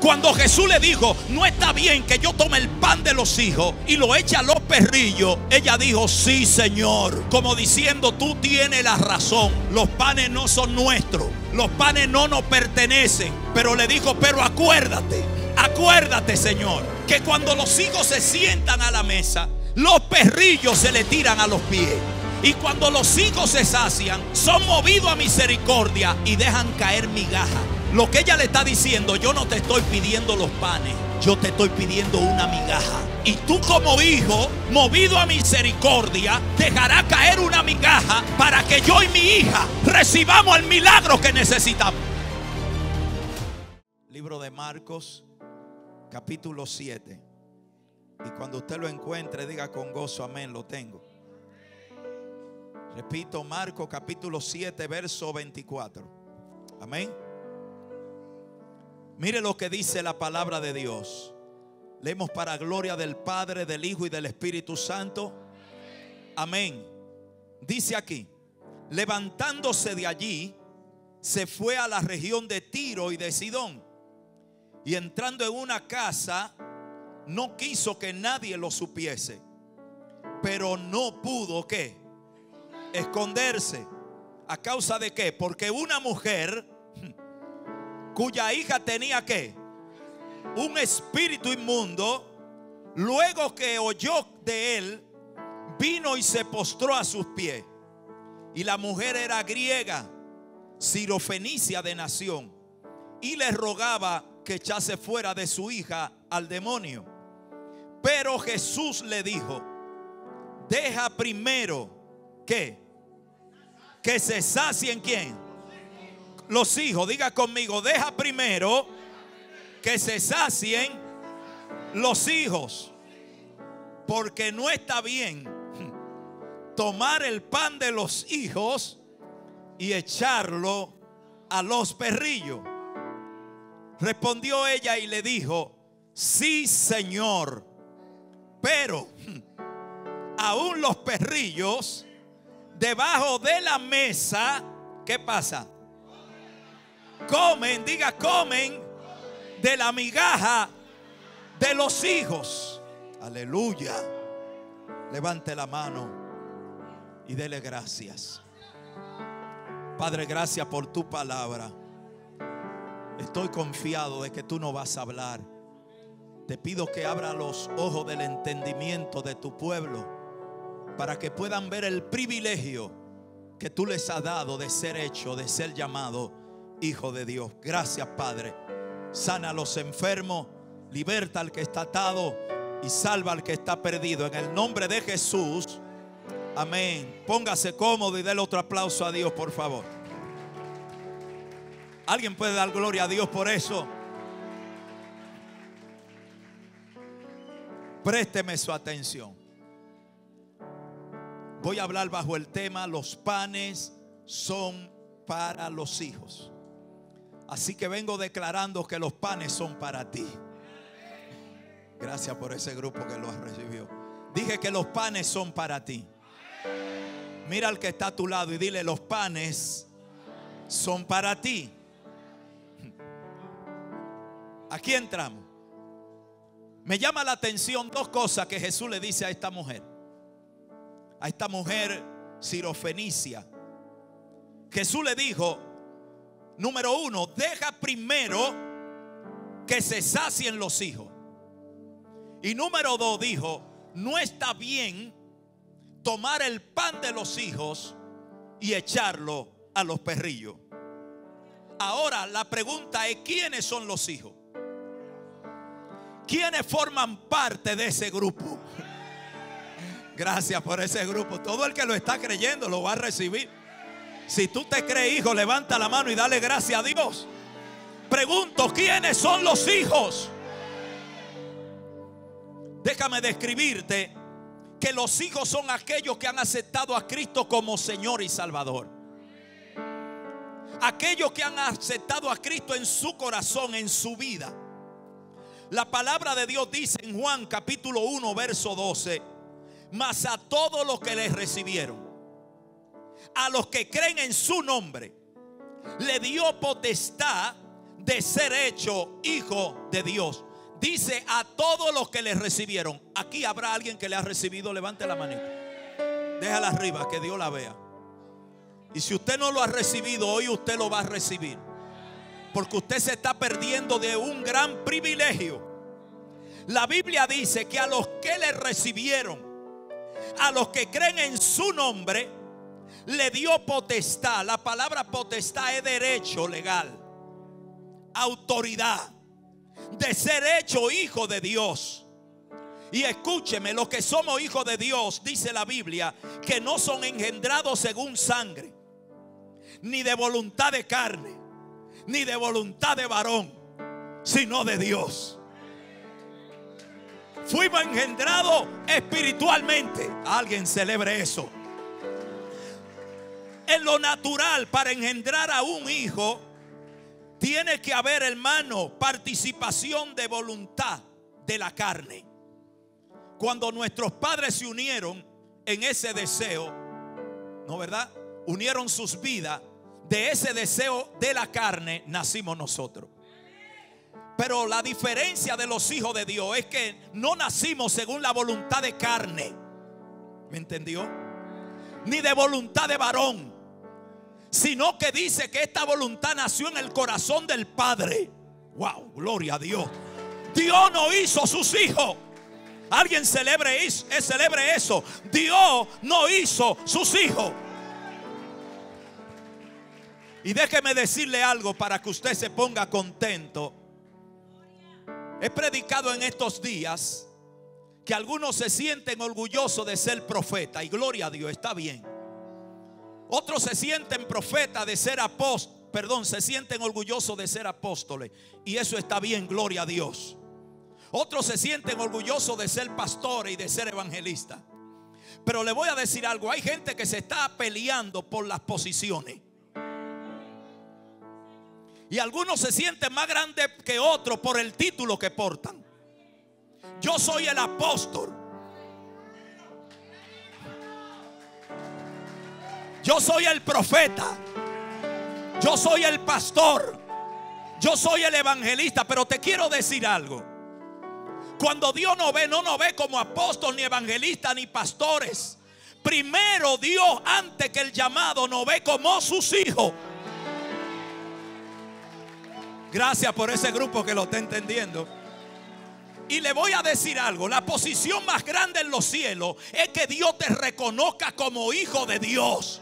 Cuando Jesús le dijo, no está bien que yo tome el pan de los hijos y lo eche a los perrillos, ella dijo, sí, Señor. Como diciendo, tú tienes la razón. Los panes no son nuestros. Los panes no nos pertenecen. Pero le dijo, pero acuérdate, Señor, que cuando los hijos se sientan a la mesa, los perrillos se le tiran a los pies. Y cuando los hijos se sacian, son movidos a misericordia y dejan caer migaja. Lo que ella le está diciendo, yo no te estoy pidiendo los panes, yo te estoy pidiendo una migaja. Y tú como hijo, movido a misericordia, dejará caer una migaja para que yo y mi hija recibamos el milagro que necesitamos. Libro de Marcos, capítulo 7. Y cuando usted lo encuentre, diga con gozo, amén, lo tengo. Repito, Marcos capítulo 7, verso 24. Amén. Mire lo que dice la palabra de Dios. Leemos para gloria del Padre, del Hijo y del Espíritu Santo. Amén. Dice aquí, levantándose de allí, se fue a la región de Tiro y de Sidón. Y entrando en una casa, no quiso que nadie lo supiese. Pero no pudo, ¿qué? Esconderse. ¿A causa de qué? Porque una mujer cuya hija tenía ¿qué? Un espíritu inmundo, luego que oyó de él, vino y se postró a sus pies. Y la mujer era griega, sirofenicia de nación, y le rogaba que echase fuera de su hija al demonio. Pero Jesús le dijo, deja primero ¿qué? Que se sacien ¿quién? Los hijos. Diga conmigo, deja primero que se sacien los hijos, porque no está bien tomar el pan de los hijos y echarlo a los perrillos. Respondió ella y le dijo, sí, Señor, pero aún los perrillos debajo de la mesa, ¿qué pasa? Comen, diga, comen de la migaja de los hijos. Aleluya. Levante la mano y dele gracias. Padre, gracias por tu palabra. Estoy confiado de que tú no vas a hablar. Te pido que abra los ojos del entendimiento de tu pueblo, para que puedan ver el privilegio que tú les has dado de ser hecho, de ser llamado hijo de Dios. Gracias, Padre. Sana a los enfermos, liberta al que está atado y salva al que está perdido. En el nombre de Jesús. Amén. Póngase cómodo y déle otro aplauso a Dios, por favor. ¿Alguien puede dar gloria a Dios por eso? Présteme su atención. Voy a hablar bajo el tema, los panes son para los hijos. Así que vengo declarando que los panes son para ti. Gracias por ese grupo que lo recibió. Dije que los panes son para ti. Mira al que está a tu lado y dile, los panes son para ti. Aquí entramos. Me llama la atención dos cosas que Jesús le dice a esta mujer. A esta mujer sirofenicia. Jesús le dijo, número uno, deja primero que se sacien los hijos. Y número dos, dijo, no está bien tomar el pan de los hijos y echarlo a los perrillos. Ahora la pregunta es, ¿quiénes son los hijos? ¿Quiénes forman parte de ese grupo? Gracias por ese grupo. Todo el que lo está creyendo lo va a recibir. Si tú te crees hijo, levanta la mano y dale gracias a Dios. Pregunto, ¿quiénes son los hijos? Déjame describirte que los hijos son aquellos que han aceptado a Cristo como Señor y Salvador. Aquellos que han aceptado a Cristo en su corazón, en su vida. La palabra de Dios dice en Juan capítulo 1 verso 12, mas a todos los que les recibieron, a los que creen en su nombre, le dio potestad de ser hecho hijo de Dios. Dice a todos los que le recibieron. Aquí habrá alguien que le ha recibido. Levante la manita. Déjala arriba, que Dios la vea. Y si usted no lo ha recibido, hoy usted lo va a recibir. Porque usted se está perdiendo de un gran privilegio. La Biblia dice que a los que le recibieron, a los que creen en su nombre, le dio potestad. La palabra potestad es derecho legal, autoridad de ser hecho hijo de Dios. Y escúcheme, los que somos hijos de Dios, dice la Biblia, que no son engendrados según sangre, ni de voluntad de carne, ni de voluntad de varón, sino de Dios. Fuimos engendrados espiritualmente. Alguien celebre eso. En lo natural, para engendrar a un hijo, tiene que haber, hermano, participación de voluntad de la carne. Cuando nuestros padres se unieron en ese deseo, ¿no verdad? Unieron sus vidas. De ese deseo de la carne nacimos nosotros. Pero la diferencia de los hijos de Dios es que no nacimos según la voluntad de carne. ¿Me entendió? Ni de voluntad de varón, sino que dice que esta voluntad nació en el corazón del Padre. Wow, gloria a Dios. Dios no hizo sus hijos. Alguien celebre eso. Dios no hizo sus hijos. Y déjeme decirle algo para que usted se ponga contento. He predicado en estos días que algunos se sienten orgullosos de ser profeta. Y gloria a Dios, está bien. Otros se sienten profetas de ser se sienten orgullosos de ser apóstoles. Y eso está bien, gloria a Dios. Otros se sienten orgullosos de ser pastores y de ser evangelistas. Pero le voy a decir algo. Hay gente que se está peleando por las posiciones. Y algunos se sienten más grandes que otros por el título que portan. Yo soy el apóstol. Yo soy el profeta. Yo soy el pastor. Yo soy el evangelista. Pero te quiero decir algo. Cuando Dios no nos ve como apóstol, ni evangelista, ni pastores. Primero Dios, antes que el llamado, nos ve como sus hijos. Gracias por ese grupo que lo está entendiendo. Y le voy a decir algo. La posición más grande en los cielos es que Dios te reconozca como hijo de Dios.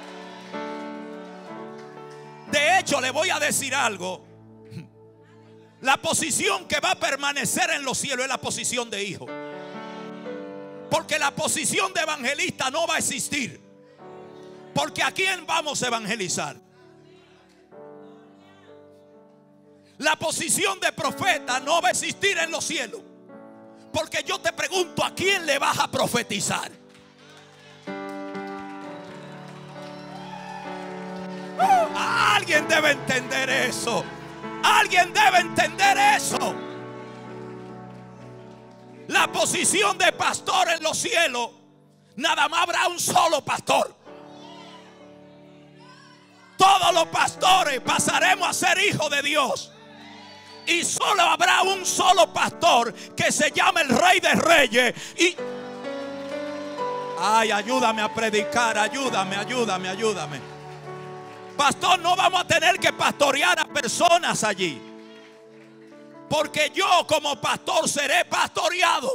De hecho, le voy a decir algo. La posición que va a permanecer en los cielos es la posición de hijo. Porque la posición de evangelista no va a existir. Porque ¿a quién vamos a evangelizar? La posición de profeta no va a existir en los cielos. Porque yo te pregunto, ¿a quién le vas a profetizar? Alguien debe entender eso. Alguien debe entender eso. La posición de pastor en los cielos, nada más habrá un solo pastor. Todos los pastores pasaremos a ser hijos de Dios. Y solo habrá un solo pastor que se llama el Rey de Reyes. Y ay, ayúdame a predicar, ayúdame. Pastor, no vamos a tener que pastorear a personas allí. Porque yo como pastor seré pastoreado.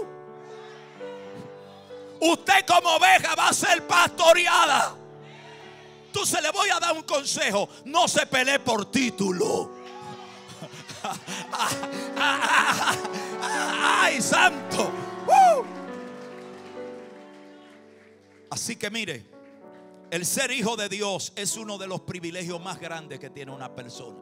Usted como oveja va a ser pastoreada. Entonces le voy a dar un consejo. No se pelee por título. Ay, santo. Así que mire, el ser hijo de Dios es uno de los privilegios más grandes que tiene una persona.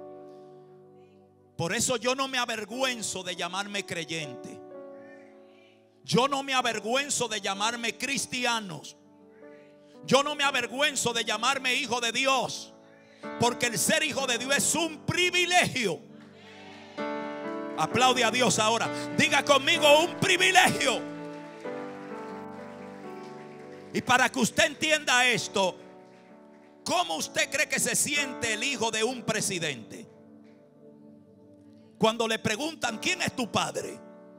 Por eso yo no me avergüenzo de llamarme creyente. Yo no me avergüenzo de llamarme cristianos. Yo no me avergüenzo de llamarme hijo de Dios. Porque el ser hijo de Dios es un privilegio. Aplaude a Dios ahora. Diga conmigo, un privilegio. Y para que usted entienda esto, ¿cómo usted cree que se siente el hijo de un presidente? Cuando le preguntan ¿quién es tu padre?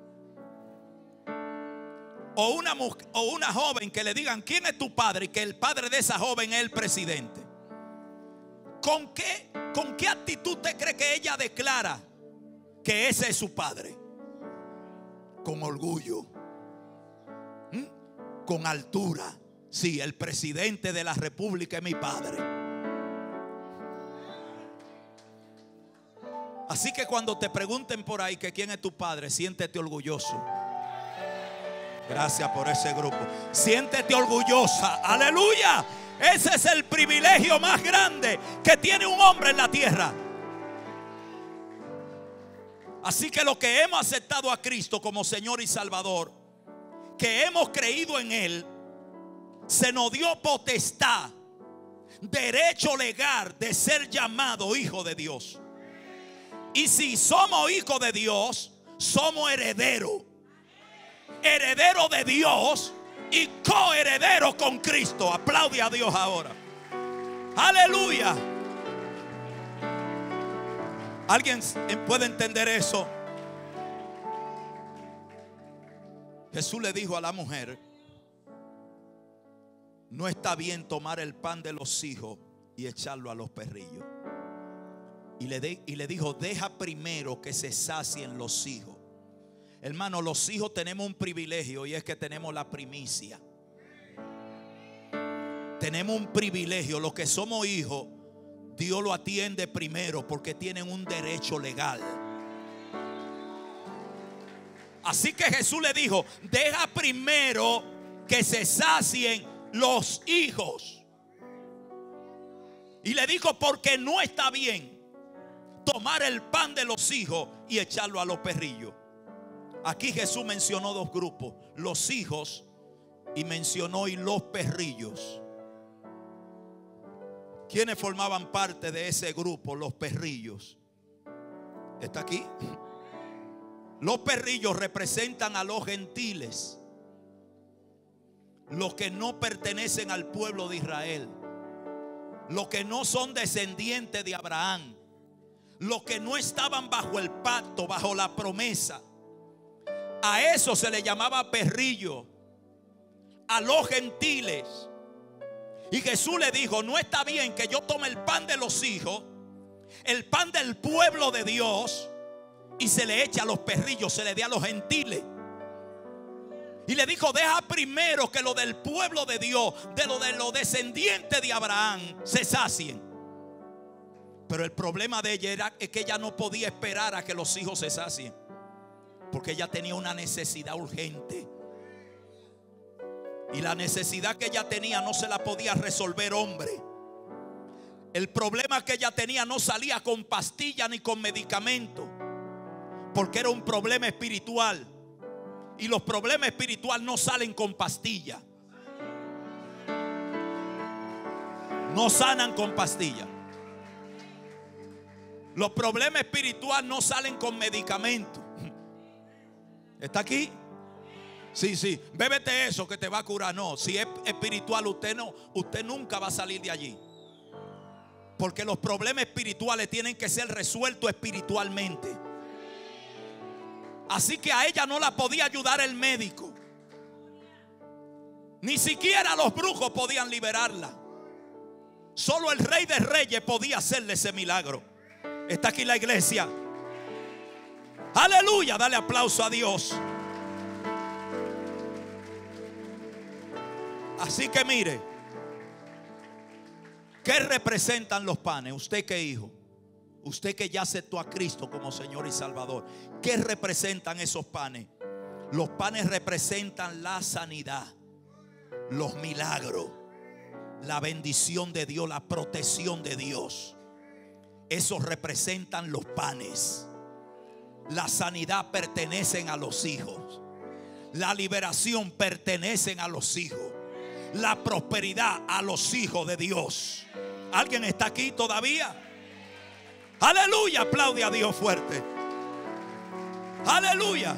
O una joven que le digan ¿quién es tu padre? Y que el padre de esa joven es el presidente. ¿Con qué actitud usted cree que ella declara que ese es su padre? Con orgullo, con altura. Sí, el presidente de la república es mi padre. Así que cuando te pregunten por ahí que quién es tu padre, siéntete orgulloso. Gracias por ese grupo. Siéntete orgullosa. Aleluya. Ese es el privilegio más grande que tiene un hombre en la tierra. Así que los que hemos aceptado a Cristo como Señor y Salvador, que hemos creído en Él, se nos dio potestad, derecho legal de ser llamado hijo de Dios. Y si somos hijos de Dios, somos herederos. Herederos de Dios y coherederos con Cristo. Aplaude a Dios ahora. Aleluya. ¿Alguien puede entender eso? Jesús le dijo a la mujer: no está bien tomar el pan de los hijos y echarlo a los perrillos. Y le dijo: deja primero que se sacien los hijos. Hermano, los hijos tenemos un privilegio, y es que tenemos la primicia. Tenemos un privilegio. Los que somos hijos, Dios lo atiende primero porque tienen un derecho legal. Así que Jesús le dijo: deja primero que se sacien los hijos. Y le dijo: porque no está bien tomar el pan de los hijos y echarlo a los perrillos. Aquí Jesús mencionó dos grupos: los hijos, y mencionó y los perrillos. ¿Quiénes formaban parte de ese grupo? Los perrillos. ¿Está aquí? Los perrillos representan a los gentiles, los que no pertenecen al pueblo de Israel, los que no son descendientes de Abraham, los que no estaban bajo el pacto, bajo la promesa. A eso se le llamaba perrillo, a los gentiles. Y Jesús le dijo: no está bien que yo tome el pan de los hijos, el pan del pueblo de Dios, y se le eche a los perrillos, se le dé a los gentiles. Y le dijo: deja primero que lo del pueblo de Dios, de los descendientes de Abraham, se sacien. Pero el problema de ella es que ella no podía esperar a que los hijos se sacien, porque ella tenía una necesidad urgente. Y la necesidad que ella tenía no se la podía resolver hombre. El problema que ella tenía no salía con pastilla ni con medicamento, porque era un problema espiritual. Y los problemas espirituales no salen con pastilla. No sanan con pastilla. Los problemas espirituales no salen con medicamento. ¿Está aquí? Sí, sí. Bébete eso que te va a curar. No, si es espiritual, usted nunca va a salir de allí. Porque los problemas espirituales tienen que ser resueltos espiritualmente. Así que a ella no la podía ayudar el médico. Ni siquiera los brujos podían liberarla. Solo el Rey de Reyes podía hacerle ese milagro. Está aquí la iglesia. Aleluya, dale aplauso a Dios. Así que mire, ¿qué representan los panes? Usted que hijo, usted que ya aceptó a Cristo como Señor y Salvador, ¿qué representan esos panes? Los panes representan la sanidad, los milagros, la bendición de Dios, la protección de Dios. Esos representan los panes. La sanidad pertenecen a los hijos. La liberación pertenecen a los hijos. La prosperidad a los hijos de Dios. ¿Alguien está aquí todavía? Aleluya, aplaude a Dios fuerte. Aleluya.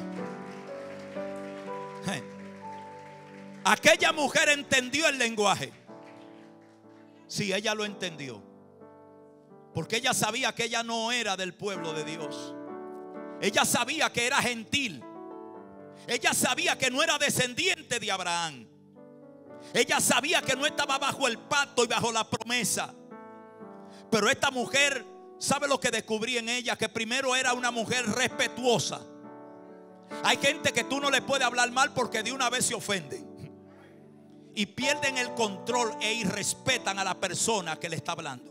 Aquella mujer entendió el lenguaje. Sí, ella lo entendió. Porque ella sabía que ella no era del pueblo de Dios. Ella sabía que era gentil. Ella sabía que no era descendiente de Abraham. Ella sabía que no estaba bajo el pacto y bajo la promesa. Pero esta mujer, ¿sabe lo que descubrí en ella? Que primero era una mujer respetuosa. Hay gente que tú no le puedes hablar mal porque de una vez se ofenden y pierden el control e irrespetan a la persona que le está hablando.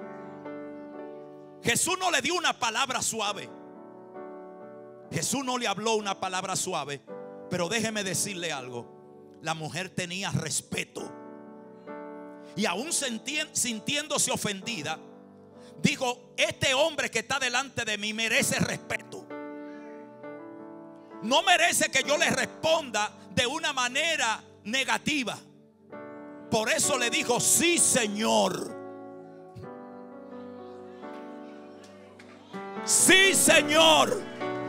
Jesús no le dio una palabra suave. Jesús no le habló una palabra suave. Pero déjeme decirle algo. La mujer tenía respeto. Y aún sintiéndose ofendida, dijo: este hombre que está delante de mí merece respeto. No merece que yo le responda de una manera negativa. Por eso le dijo: sí, Señor. Sí, Señor.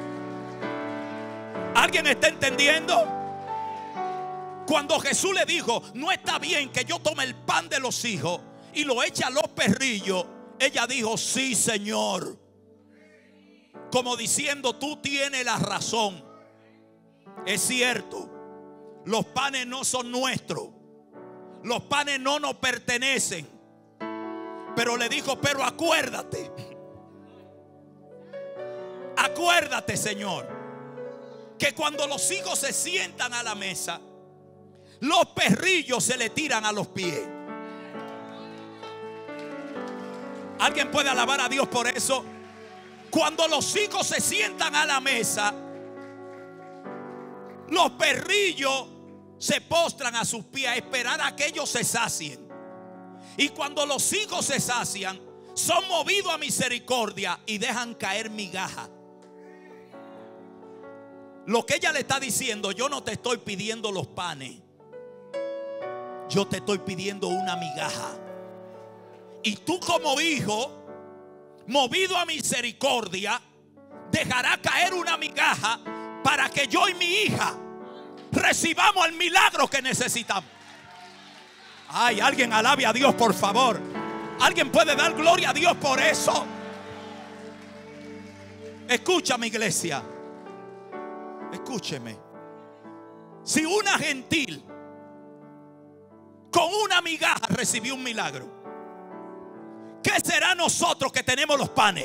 ¿Alguien está entendiendo? Cuando Jesús le dijo: no está bien que yo tome el pan de los hijos y lo eche a los perrillos, ella dijo: sí, Señor. Como diciendo: tú tienes la razón. Es cierto, los panes no son nuestros, los panes no nos pertenecen. Pero le dijo: pero acuérdate, acuérdate, Señor, que cuando los hijos se sientan a la mesa, los perrillos se le tiran a los pies. ¿Alguien puede alabar a Dios por eso? Cuando los hijos se sientan a la mesa, los perrillos se postran a sus pies a esperar a que ellos se sacien. Y cuando los hijos se sacian, son movidos a misericordia y dejan caer migaja. Lo que ella le está diciendo: yo no te estoy pidiendo los panes, yo te estoy pidiendo una migaja. Y tú, como hijo, movido a misericordia, dejará caer una migaja para que yo y mi hija recibamos el milagro que necesitamos. Ay, alguien alabe a Dios, por favor. Alguien puede dar gloria a Dios por eso. Escúchame, iglesia. Escúcheme. Si una gentil con una migaja recibió un milagro, ¿qué será nosotros que tenemos los panes?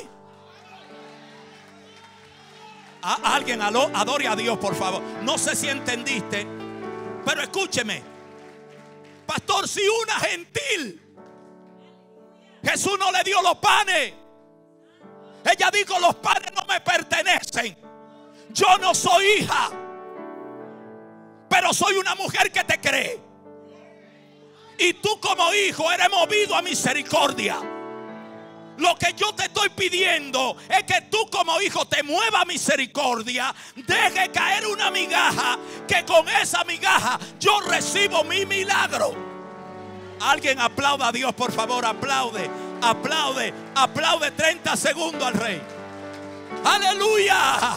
Alguien adore a Dios, por favor. No sé si entendiste, pero escúcheme. Pastor, si una gentil, Jesús no le dio los panes. Ella dijo: los panes no me pertenecen. Yo no soy hija, pero soy una mujer que te cree. Y tú, como hijo, eres movido a misericordia. Lo que yo te estoy pidiendo es que tú, como hijo, te muevas a misericordia. Deje caer una migaja, que con esa migaja yo recibo mi milagro. Alguien aplauda a Dios, por favor. Aplaude, aplaude, aplaude 30 segundos al Rey. Aleluya.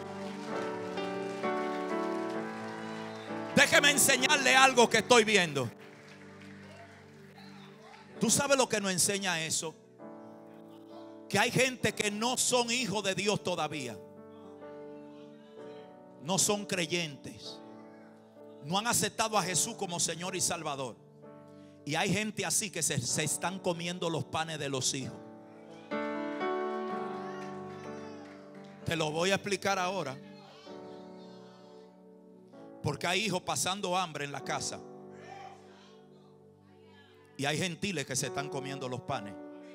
Déjeme enseñarle algo que estoy viendo. ¿Tú sabes lo que nos enseña eso? Que hay gente que no son hijos de Dios todavía. No son creyentes. No han aceptado a Jesús como Señor y Salvador. Y hay gente así que se están comiendo los panes de los hijos. Te lo voy a explicar ahora. Porque hay hijos pasando hambre en la casa. Y hay gentiles que se están comiendo los panes.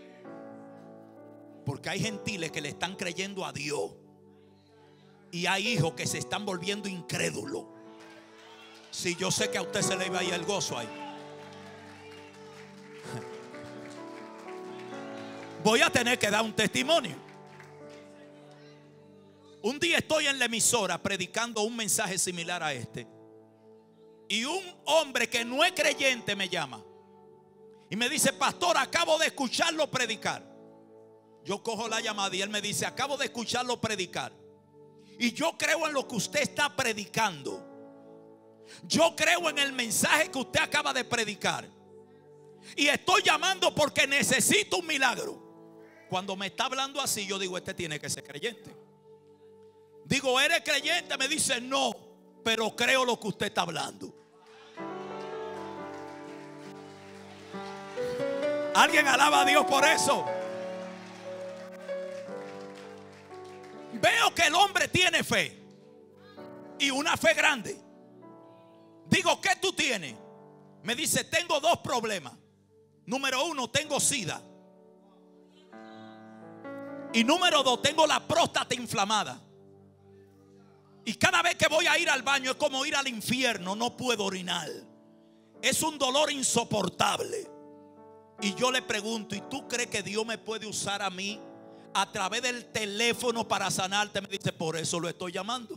Porque hay gentiles que le están creyendo a Dios. Y hay hijos que se están volviendo incrédulos. Si yo sé que a usted se le iba a ir el gozo ahí. Voy a tener que dar un testimonio. Un día estoy en la emisora predicando un mensaje similar a este. Y un hombre que no es creyente me llama. Y me dice: pastor, acabo de escucharlo predicar. Yo cojo la llamada y él me dice: acabo de escucharlo predicar. Y yo creo en lo que usted está predicando. Yo creo en el mensaje que usted acaba de predicar. Y estoy llamando porque necesito un milagro. Cuando me está hablando así, yo digo: este tiene que ser creyente. Digo, ¿eres creyente? Me dice, no, pero creo lo que usted está hablando. ¿Alguien alaba a Dios por eso? Veo que el hombre tiene fe, y una fe grande. Digo, ¿qué tú tienes? Me dice, tengo dos problemas. Número uno, tengo SIDA. Y número dos, tengo la próstata inflamada. Y cada vez que voy a ir al baño es como ir al infierno, no puedo orinar. Es un dolor insoportable. Y yo le pregunto, ¿y tú crees que Dios me puede usar a mí a través del teléfono para sanarte? Me dice, por eso lo estoy llamando.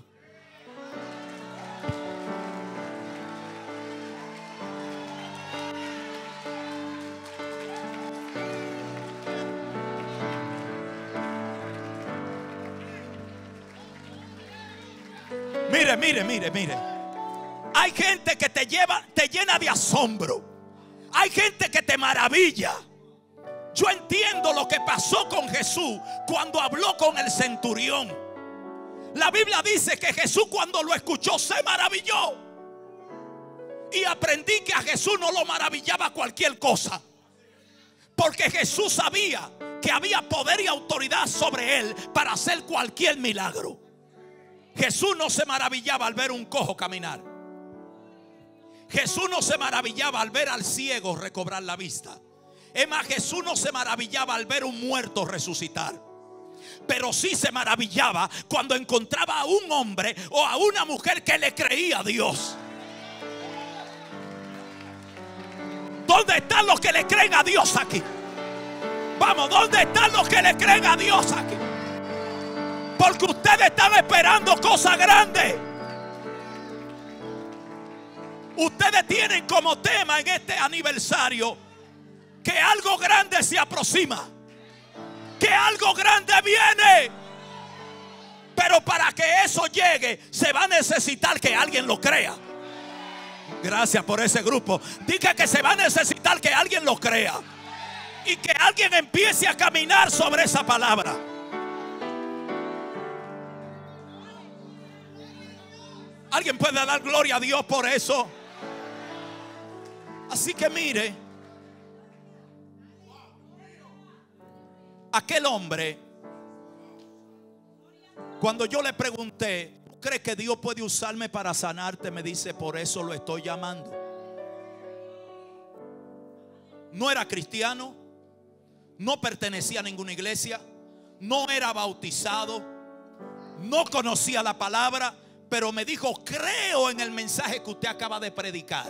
Mire. Hay gente que te llena de asombro. Hay gente que te maravilla. Yo entiendo lo que pasó con Jesús cuando habló con el centurión. La Biblia dice que Jesús, cuando lo escuchó, se maravilló. Y aprendí que a Jesús no lo maravillaba cualquier cosa, porque Jesús sabía que había poder y autoridad sobre él para hacer cualquier milagro. Jesús no se maravillaba al ver un cojo caminar. Jesús no se maravillaba al ver al ciego recobrar la vista. Es más, Jesús no se maravillaba al ver un muerto resucitar. Pero sí se maravillaba cuando encontraba a un hombre o a una mujer que le creía a Dios. ¿Dónde están los que le creen a Dios aquí? Vamos, ¿dónde están los que le creen a Dios aquí? Porque ustedes están esperando cosas grandes. Ustedes tienen como tema en este aniversario que algo grande se aproxima, que algo grande viene. Pero para que eso llegue, se va a necesitar que alguien lo crea. Gracias por ese grupo. Diga que se va a necesitar que alguien lo crea y que alguien empiece a caminar sobre esa palabra. ¿Alguien puede dar gloria a Dios por eso? Así que mire, aquel hombre, cuando yo le pregunté, ¿tú crees que Dios puede usarme para sanarte? Me dice, por eso lo estoy llamando. No era cristiano, no pertenecía a ninguna iglesia, no era bautizado, no conocía la palabra, pero me dijo, creo en el mensaje que usted acaba de predicar.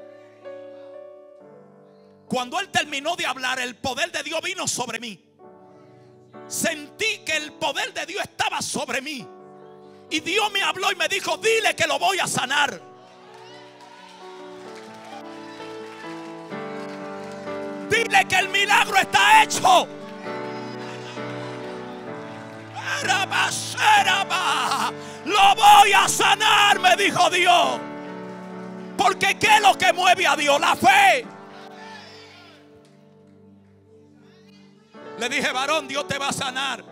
Cuando él terminó de hablar, el poder de Dios vino sobre mí. Sentí que el poder de Dios estaba sobre mí. Y Dios me habló y me dijo, dile que lo voy a sanar. Dile que el milagro está hecho. Lo voy a sanar, me dijo Dios. Porque ¿qué es lo que mueve a Dios? La fe. Le dije, varón, Dios te va a sanar.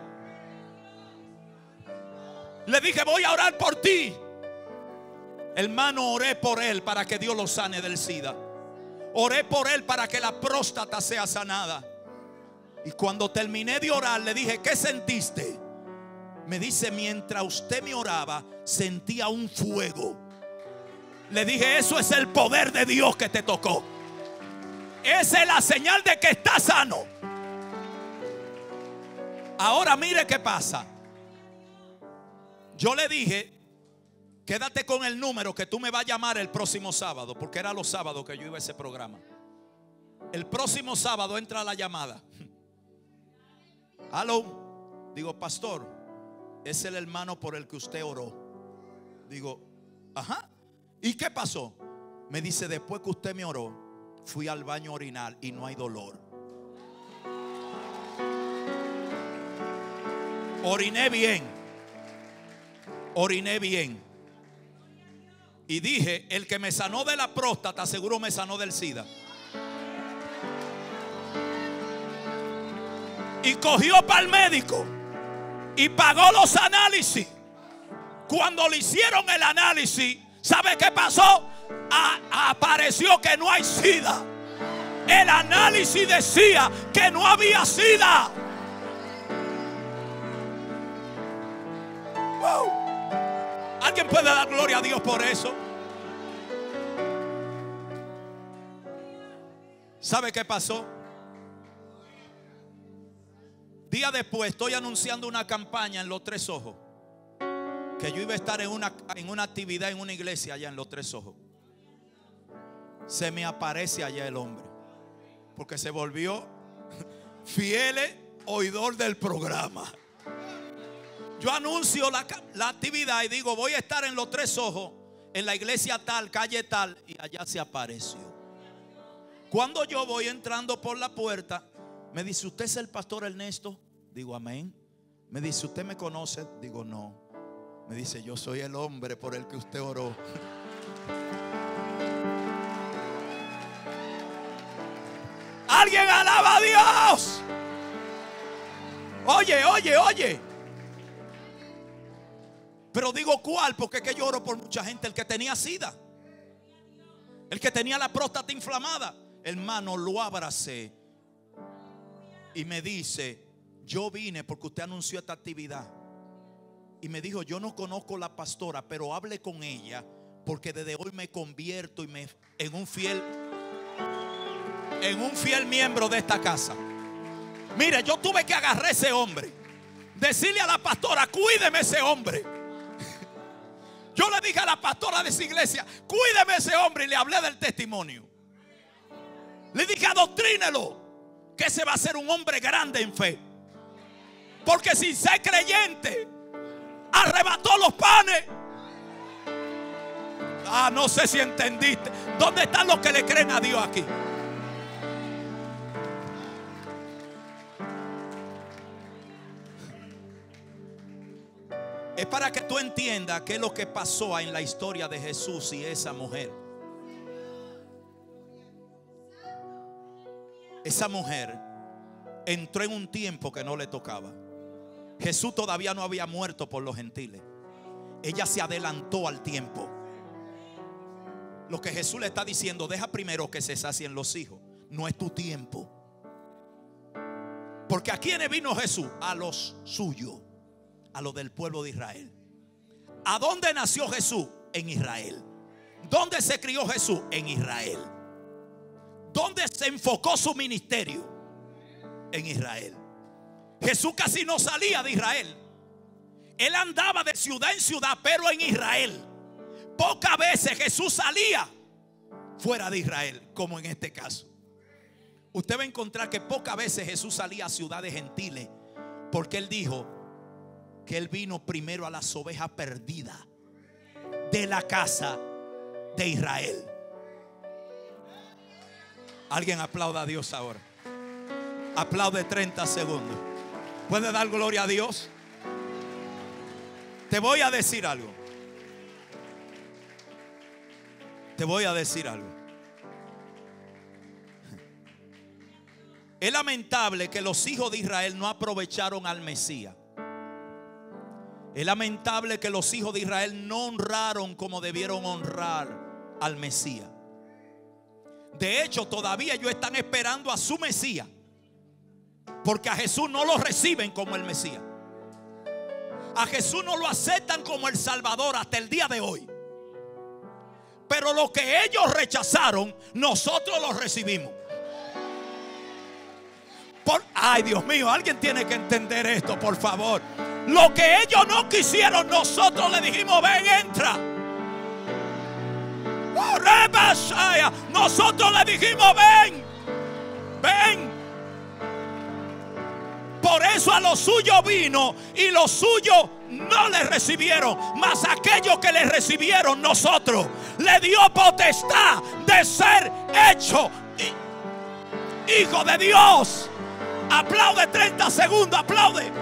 Le dije, voy a orar por ti. Hermano, oré por él para que Dios lo sane del SIDA. Oré por él para que la próstata sea sanada. Y cuando terminé de orar, le dije, ¿qué sentiste? Me dice, mientras usted me oraba, sentía un fuego. Le dije, eso es el poder de Dios que te tocó. Esa es la señal de que está sano. Ahora mire qué pasa. Yo le dije, quédate con el número que tú me vas a llamar el próximo sábado, porque era los sábados que yo iba a ese programa. El próximo sábado entra la llamada. Aló. Digo, pastor, es el hermano por el que usted oró. Digo, ajá. ¿Y qué pasó? Me dice, después que usted me oró, fui al baño a orinar y no hay dolor. Oriné bien. Oriné bien. Y dije, el que me sanó de la próstata seguro me sanó del SIDA. Y cogió para el médico y pagó los análisis Cuando le hicieron el análisis, ¿sabe qué pasó? Apareció que no hay SIDA. El análisis decía que no había SIDA. Wow. ¿Alguien puede dar gloria a Dios por eso? ¿Sabe qué pasó? Día después estoy anunciando una campaña en Los Tres Ojos, que yo iba a estar en una actividad en una iglesia allá en Los Tres Ojos. Se me aparece allá el hombre, porque se volvió fiel oidor del programa. Yo anuncio la actividad y digo, voy a estar en Los Tres Ojos, en la iglesia tal, calle tal, y allá se apareció. Cuando yo voy entrando por la puerta, me dice, ¿usted es el pastor Ernesto? Digo, amén. Me dice, ¿usted me conoce? Digo, no. Me dice, yo soy el hombre por el que usted oró. Alguien alaba a Dios. Oye. Pero digo, ¿cuál? Porque es que yo oro por mucha gente. El que tenía SIDA, el que tenía la próstata inflamada. Hermano, lo abracé y me dice, yo vine porque usted anunció esta actividad. Y me dijo, yo no conozco la pastora, pero hable con ella, porque desde hoy me convierto en un fiel miembro de esta casa. Mire, yo tuve que agarrar a ese hombre, decirle a la pastora, cuídeme ese hombre. Yo le dije a la pastora de esa iglesia, cuídeme ese hombre, y le hablé del testimonio. Le dije, adoctrínelo, que ese va a ser un hombre grande en fe. Porque sin ser creyente, arrebató los panes. No sé si entendiste. ¿Dónde están los que le creen a Dios aquí? Es para que tú entiendas qué es lo que pasó en la historia de Jesús y esa mujer. Esa mujer entró en un tiempo que no le tocaba. Jesús todavía no había muerto por los gentiles. Ella se adelantó al tiempo. Lo que Jesús le está diciendo, deja primero que se sacien los hijos. No es tu tiempo. Porque ¿a quiénes vino Jesús? A los suyos, a los del pueblo de Israel. ¿A dónde nació Jesús? En Israel. ¿Dónde se crió Jesús? En Israel. ¿Dónde se enfocó su ministerio? En Israel. Jesús casi no salía de Israel. Él andaba de ciudad en ciudad, pero en Israel. Pocas veces Jesús salía fuera de Israel, como en este caso. Usted va a encontrar que pocas veces Jesús salía a ciudades gentiles, porque Él dijo que Él vino primero a las ovejas perdidas de la casa de Israel. Alguien aplauda a Dios ahora. Aplaude 30 segundos. ¿Puede dar gloria a Dios? Te voy a decir algo. Te voy a decir algo. Es lamentable que los hijos de Israel no aprovecharon al Mesías. Es lamentable que los hijos de Israel no honraron como debieron honrar al Mesías. De hecho, todavía ellos están esperando a su Mesías, porque a Jesús no lo reciben como el Mesías. A Jesús no lo aceptan como el Salvador hasta el día de hoy. Pero lo que ellos rechazaron, nosotros lo recibimos. Ay, Dios mío, alguien tiene que entender esto, por favor. Lo que ellos no quisieron, nosotros le dijimos, ven, entra. Nosotros le dijimos, ven, ven. Por eso a los suyos vino y los suyos no le recibieron. Mas aquellos que le recibieron, nosotros le dio potestad de ser hecho hijo de Dios. Aplaude 30 segundos, aplaude.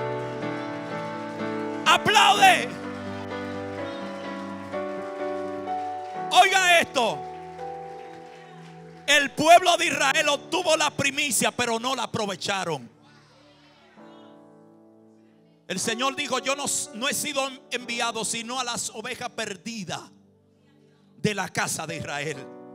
Aplaude. Oiga esto. El pueblo de Israel obtuvo la primicia, pero no la aprovecharon. El Señor dijo: yo no he sido enviado sino a las ovejas perdidas de la casa de Israel.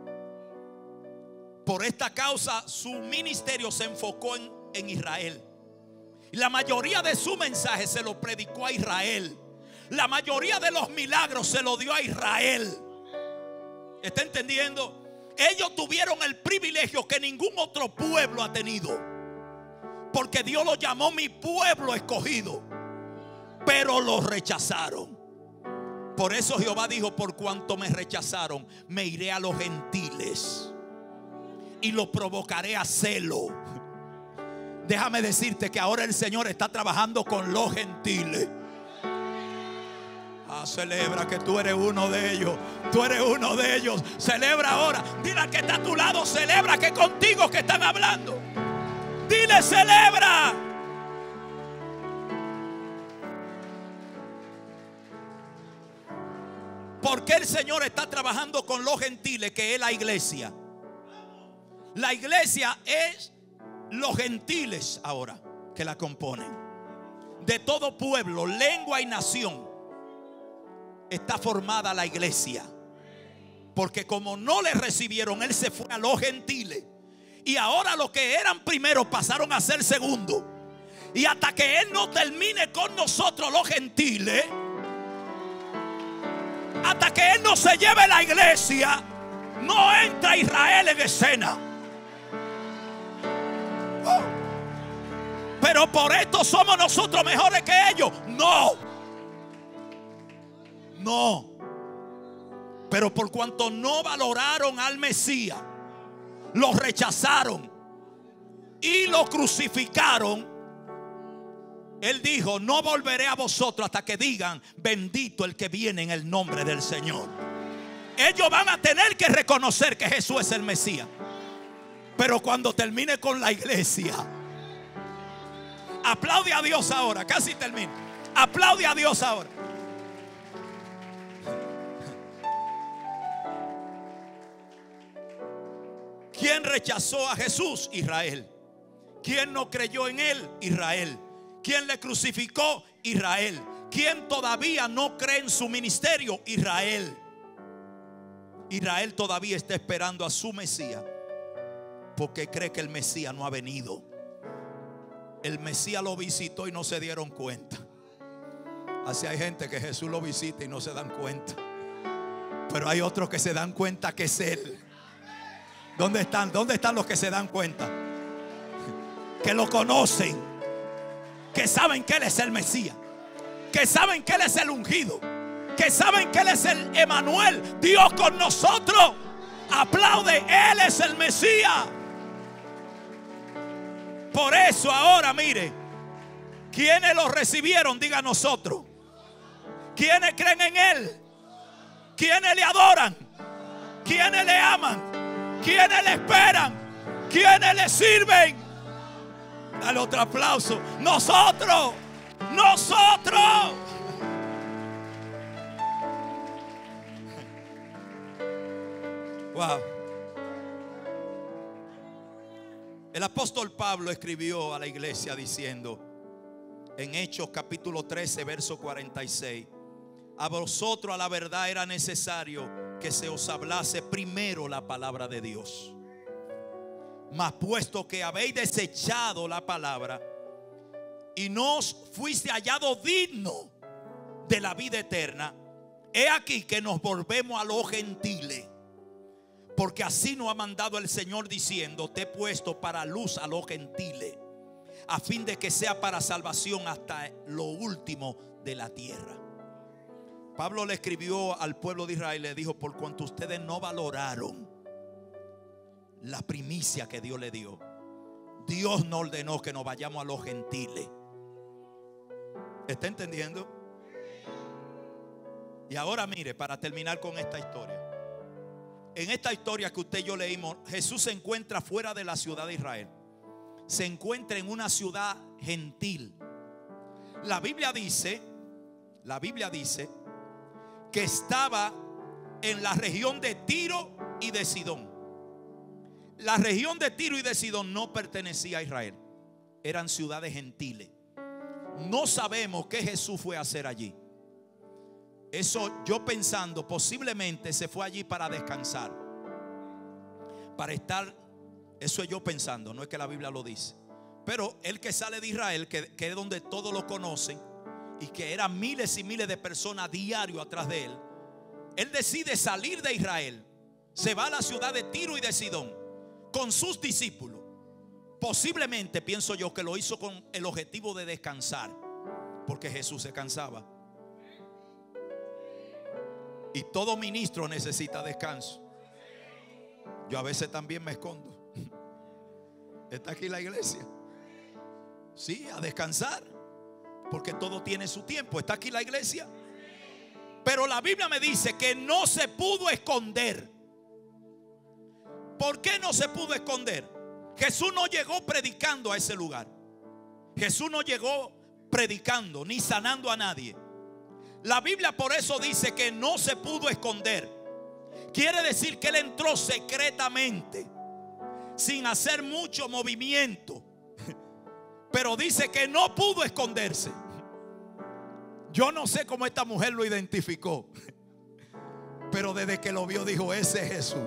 Por esta causa su ministerio se enfocó en Israel. Y la mayoría de su mensaje se lo predicó a Israel. La mayoría de los milagros se lo dio a Israel. ¿Está entendiendo? Ellos tuvieron el privilegio que ningún otro pueblo ha tenido, porque Dios lo llamó mi pueblo escogido, pero lo rechazaron. Por eso Jehová dijo: por cuanto me rechazaron, me iré a los gentiles y los provocaré a celo. Déjame decirte que ahora el Señor está trabajando con los gentiles. Celebra que tú eres uno de ellos. Tú eres uno de ellos. Celebra ahora. Dile al que está a tu lado: celebra que contigo que están hablando. Dile: celebra. Porque el Señor está trabajando con los gentiles, que es la iglesia. La iglesia es los gentiles ahora que la componen. De todo pueblo, lengua y nación está formada la iglesia. Porque como no le recibieron, Él se fue a los gentiles. Y ahora los que eran primeros pasaron a ser segundos. Y hasta que Él no termine con nosotros los gentiles, hasta que Él no se lleve la iglesia, no entra Israel en escena. Pero por esto somos nosotros mejores que ellos. No. Pero por cuanto no valoraron al Mesías, lo rechazaron y lo crucificaron, Él dijo: no volveré a vosotros hasta que digan: bendito el que viene en el nombre del Señor. Ellos van a tener que reconocer que Jesús es el Mesías. Pero cuando termine con la iglesia, aplaude a Dios ahora. Casi termino. Aplaude a Dios ahora. ¿Quién rechazó a Jesús? Israel. ¿Quién no creyó en Él? Israel. ¿Quién le crucificó? Israel. ¿Quién todavía no cree en su ministerio? Israel. Israel todavía está esperando a su Mesías, porque cree que el Mesías no ha venido. El Mesías lo visitó y no se dieron cuenta. Así hay gente que Jesús lo visita y no se dan cuenta. Pero hay otros que se dan cuenta que es Él. ¿Dónde están? ¿Dónde están los que se dan cuenta? Que lo conocen, que saben que Él es el Mesías, que saben que Él es el ungido, que saben que Él es el Emanuel, Dios con nosotros. Aplaude, Él es el Mesías. Por eso ahora mire, ¿quiénes lo recibieron? Diga: nosotros. ¿Quiénes creen en Él? ¿Quiénes le adoran? ¿Quiénes le aman? ¿Quiénes le esperan? ¿Quiénes le sirven? Dale otro aplauso. Nosotros. Nosotros. Wow. El apóstol Pablo escribió a la iglesia diciendo en Hechos capítulo 13 verso 46: a vosotros a la verdad era necesario que se os hablase primero la palabra de Dios. Mas puesto que habéis desechado la palabra y no os fuiste hallado digno de la vida eterna, he aquí que nos volvemos a los gentiles. Porque así nos ha mandado el Señor diciendo: te he puesto para luz a los gentiles, a fin de que sea para salvación hasta lo último de la tierra. Pablo le escribió al pueblo de Israel, le dijo: por cuanto ustedes no valoraron la primicia que Dios le dio, Dios no ordenó que nos vayamos a los gentiles. ¿Está entendiendo? Y ahora mire, para terminar con esta historia. En esta historia que usted y yo leímos, Jesús se encuentra fuera de la ciudad de Israel. Se encuentra en una ciudad gentil. La Biblia dice que estaba en la región de Tiro y de Sidón. La región de Tiro y de Sidón no pertenecía a Israel. Eran ciudades gentiles. no sabemos qué Jesús fue a hacer allí. Eso yo pensando, posiblemente se fue allí para descansar, para estar. Eso es yo pensando, no es que la Biblia lo dice. Pero él que sale de Israel, que es donde todos lo conocen, y que eran miles y miles de personas diario atrás de él, él decide salir de Israel. Se va a la ciudad de Tiro y de Sidón con sus discípulos. Posiblemente, pienso yo, que lo hizo con el objetivo de descansar, porque Jesús se cansaba. Y todo ministro necesita descanso. Yo a veces también me escondo. Está aquí la iglesia. Sí, a descansar, porque todo tiene su tiempo. Está aquí la iglesia. Pero la Biblia me dice que no se pudo esconder. ¿Por qué no se pudo esconder? Jesús no llegó predicando a ese lugar. Jesús no llegó predicando ni sanando a nadie. La Biblia por eso dice que no se pudo esconder. Quiere decir que él entró secretamente, sin hacer mucho movimiento. Pero dice que no pudo esconderse. Yo no sé cómo esta mujer lo identificó, pero desde que lo vio dijo: ese es Jesús.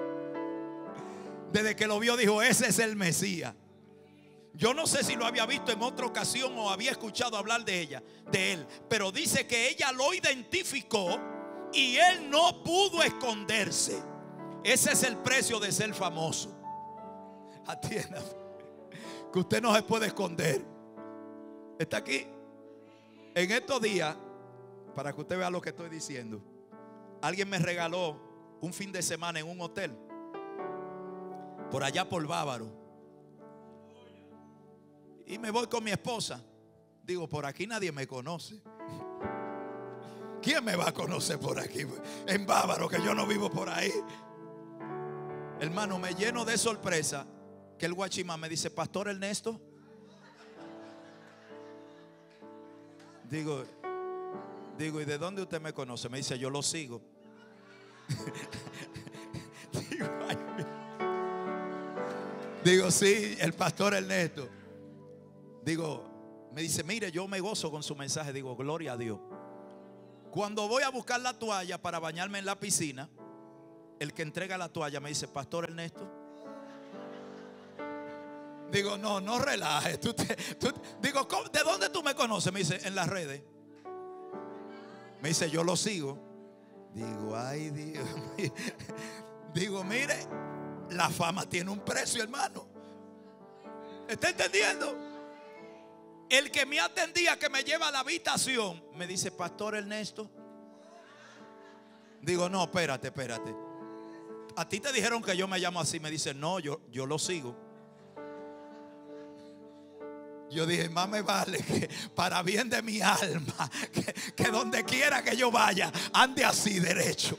Desde que lo vio dijo: ese es el Mesías. Yo no sé si lo había visto en otra ocasión o había escuchado hablar de él, pero dice que ella lo identificó y él no pudo esconderse. Ese es el precio de ser famoso. Atienda, que usted no se puede esconder. Está aquí. En estos días, para que usted vea lo que estoy diciendo, alguien me regaló un fin de semana en un hotel por allá por Bávaro. Y me voy con mi esposa. Digo, por aquí nadie me conoce. ¿Quién me va a conocer por aquí? En Bávaro, que yo no vivo por ahí. Hermano, me lleno de sorpresa que el guachimán me dice: Pastor Ernesto. Digo, ¿y de dónde usted me conoce? Me dice: yo lo sigo. Digo, sí, el pastor Ernesto. Digo, me dice: mire, yo me gozo con su mensaje. Digo, gloria a Dios. Cuando voy a buscar la toalla para bañarme en la piscina, el que entrega la toalla me dice: Pastor Ernesto. Digo, no relajes. Digo, ¿de dónde tú me conoces? Me dice: en las redes. Me dice: yo lo sigo. Digo, ay Dios mío. Digo, mire, la fama tiene un precio, hermano. ¿Está entendiendo? El que me atendía, que me lleva a la habitación, me dice: Pastor Ernesto. Digo, no, espérate. A ti te dijeron que yo me llamo así. Me dice: no, yo lo sigo. Yo dije: más me vale que para bien de mi alma, que donde quiera que yo vaya, ande así derecho.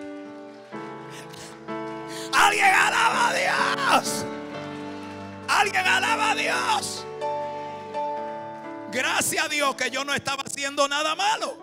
Alguien alaba a Dios. Alguien alaba a Dios. Gracias a Dios que yo no estaba haciendo nada malo.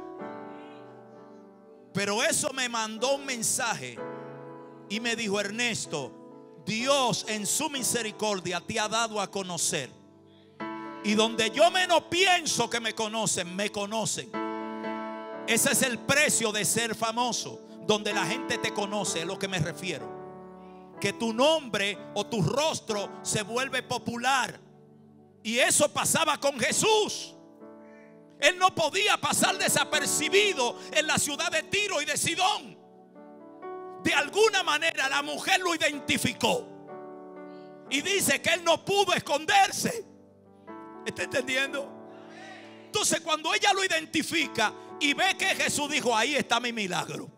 Pero eso me mandó un mensaje y me dijo: Ernesto, Dios en su misericordia te ha dado a conocer. Y donde yo menos pienso que me conocen, me conocen. Ese es el precio de ser famoso. Donde la gente te conoce, es lo que me refiero. Que tu nombre o tu rostro se vuelve popular. Y eso pasaba con Jesús. Él no podía pasar desapercibido en la ciudad de Tiro y de Sidón. De alguna manera la mujer lo identificó. Y dice que él no pudo esconderse. ¿Está entendiendo? Entonces cuando ella lo identifica y ve que Jesús dijo: ahí está mi milagro.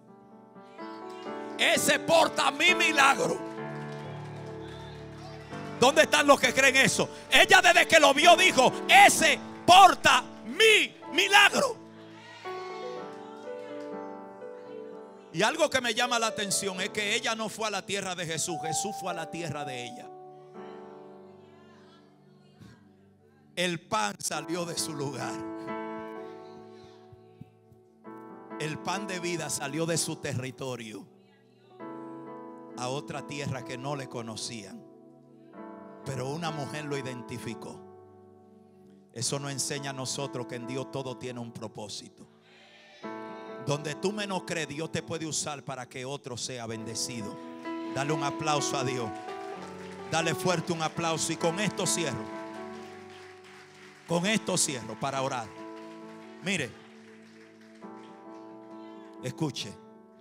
Ese porta mi milagro. ¿Dónde están los que creen eso? Ella desde que lo vio dijo: ese porta mi milagro. Y algo que me llama la atención es que ella no fue a la tierra de Jesús. Jesús fue a la tierra de ella. El pan salió de su lugar. El pan de vida salió de su territorio a otra tierra que no le conocían. Pero una mujer lo identificó. Eso nos enseña a nosotros que en Dios todo tiene un propósito. Donde tú menos crees, Dios te puede usar para que otro sea bendecido. Dale un aplauso a Dios. Dale fuerte un aplauso. Y con esto cierro. Con esto cierro para orar. Mire, escuche.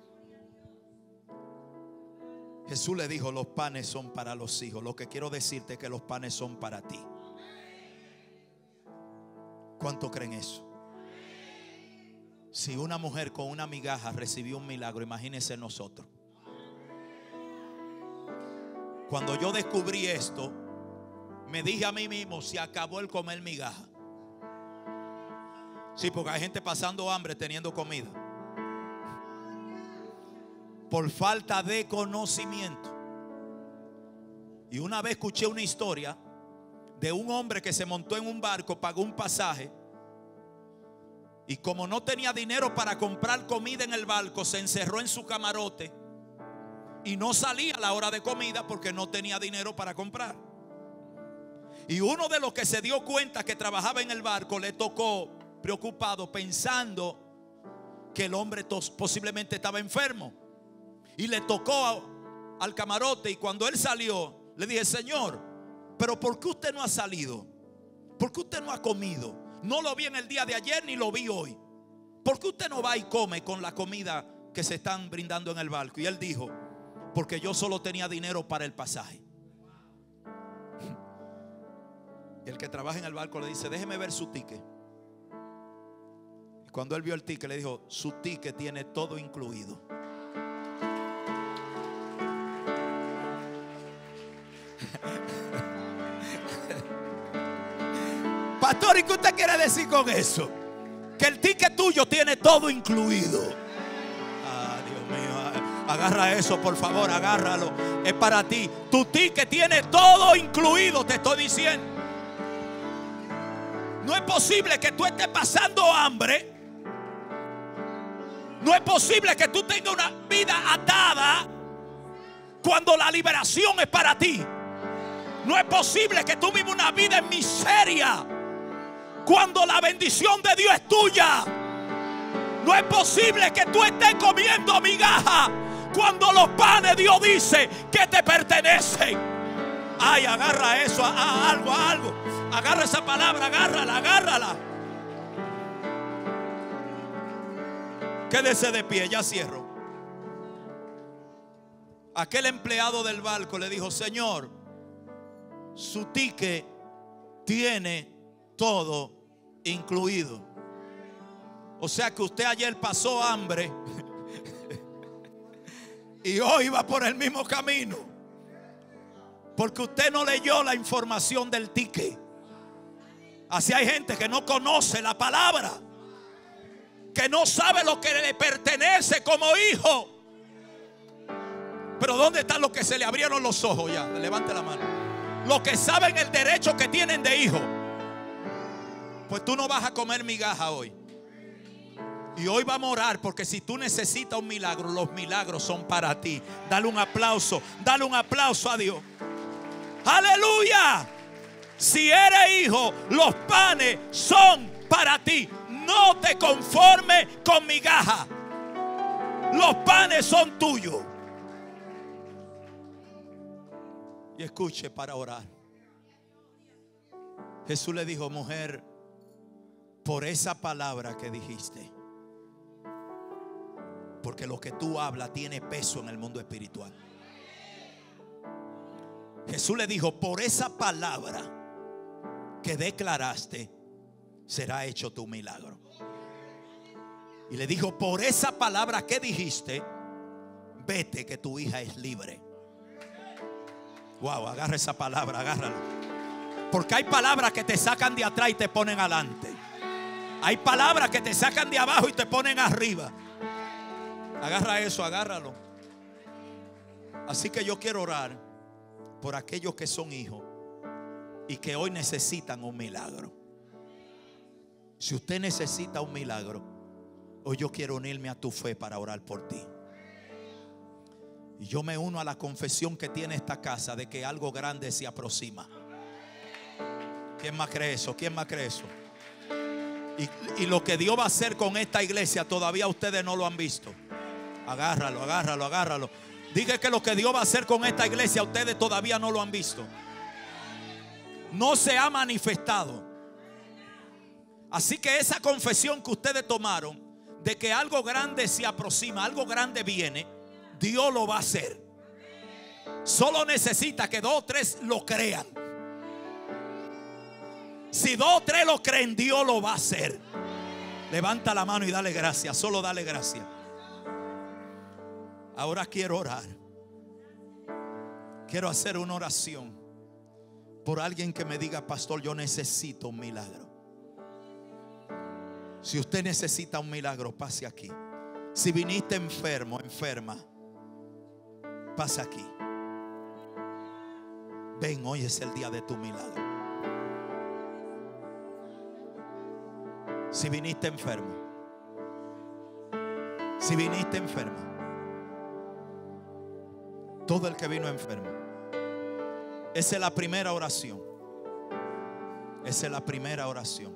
Jesús le dijo: los panes son para los hijos. Lo que quiero decirte es que los panes son para ti. ¿Cuánto creen eso? Si una mujer con una migaja recibió un milagro, imagínense nosotros. Cuando yo descubrí esto, me dije a mí mismo: se acabó el comer migaja. Sí, porque hay gente pasando hambre teniendo comida por falta de conocimiento. Y una vez escuché una historia de un hombre que se montó en un barco, pagó un pasaje, y como no tenía dinero para comprar comida en el barco, se encerró en su camarote y no salía a la hora de comida porque no tenía dinero para comprar. Y uno de los que se dio cuenta que trabajaba en el barco le tocó, preocupado, pensando que el hombre posiblemente estaba enfermo, y le tocó al camarote. Y cuando él salió, le dije: Señor, pero ¿por qué usted no ha salido? ¿Por qué usted no ha comido? No lo vi en el día de ayer ni lo vi hoy. ¿Por qué usted no va y come con la comida que se están brindando en el barco? Y él dijo: porque yo solo tenía dinero para el pasaje. Y el que trabaja en el barco le dice: déjeme ver su ticket. Y cuando él vio el ticket, le dijo: su ticket tiene todo incluido. Pastor, ¿y qué usted quiere decir con eso? Que el ticket tuyo tiene todo incluido. Ah, Dios mío, agarra eso, por favor, agárralo. Es para ti. Tu ticket tiene todo incluido, te estoy diciendo. No es posible que tú estés pasando hambre. No es posible que tú tengas una vida atada cuando la liberación es para ti. No es posible que tú vivas una vida en miseria cuando la bendición de Dios es tuya. No es posible que tú estés comiendo migaja cuando los panes Dios dice que te pertenecen. Ay, agarra eso, algo. Agarra esa palabra, agárrala. Quédese de pie, ya cierro. Aquel empleado del barco le dijo: Señor, su ticket tiene todo incluido. O sea que usted ayer pasó hambre y hoy va por el mismo camino, porque usted no leyó la información del ticket. Así hay gente que no conoce la palabra, que no sabe lo que le pertenece como hijo. Pero ¿dónde están los que se le abrieron los ojos? Ya, levante la mano. Los que saben el derecho que tienen de hijo. Pues tú no vas a comer migaja hoy. Y hoy vamos a orar, porque si tú necesitas un milagro, los milagros son para ti. Dale un aplauso a Dios. Aleluya. Si eres hijo, los panes son para ti. No te conformes con migaja. Los panes son tuyos. Y escuche para orar. Jesús le dijo: mujer, por esa palabra que dijiste, porque lo que tú hablas tiene peso en el mundo espiritual. Jesús le dijo: por esa palabra que declaraste, será hecho tu milagro. Y le dijo: por esa palabra que dijiste, vete, que tu hija es libre. Wow, agarra esa palabra, agárrala. Porque hay palabras que te sacan de atrás y te ponen adelante. Hay palabras que te sacan de abajo y te ponen arriba. Agarra eso, agárralo. Así que yo quiero orar por aquellos que son hijos y que hoy necesitan un milagro. Si usted necesita un milagro, hoy yo quiero unirme a tu fe para orar por ti. Y yo me uno a la confesión que tiene esta casa de que algo grande se aproxima. ¿Quién más cree eso? ¿Quién más cree eso? Y lo que Dios va a hacer con esta iglesia todavía ustedes no lo han visto. Agárralo, agárralo, agárralo. Dije que lo que Dios va a hacer con esta iglesia ustedes todavía no lo han visto. No se ha manifestado. Así que esa confesión que ustedes tomaron de que algo grande se aproxima, algo grande viene, Dios lo va a hacer. Solo necesita que 2 o 3 lo crean. Si 2 o 3 lo creen, Dios lo va a hacer. Levanta la mano y dale gracias. Solo dale gracias. Ahora quiero orar. Quiero hacer una oración por alguien que me diga: pastor, yo necesito un milagro. Si usted necesita un milagro, pase aquí. Si viniste enfermo, enferma, pasa aquí. Ven, hoy es el día de tu milagro. Si viniste enfermo, si viniste enferma, todo el que vino enfermo, esa es la primera oración. Esa es la primera oración.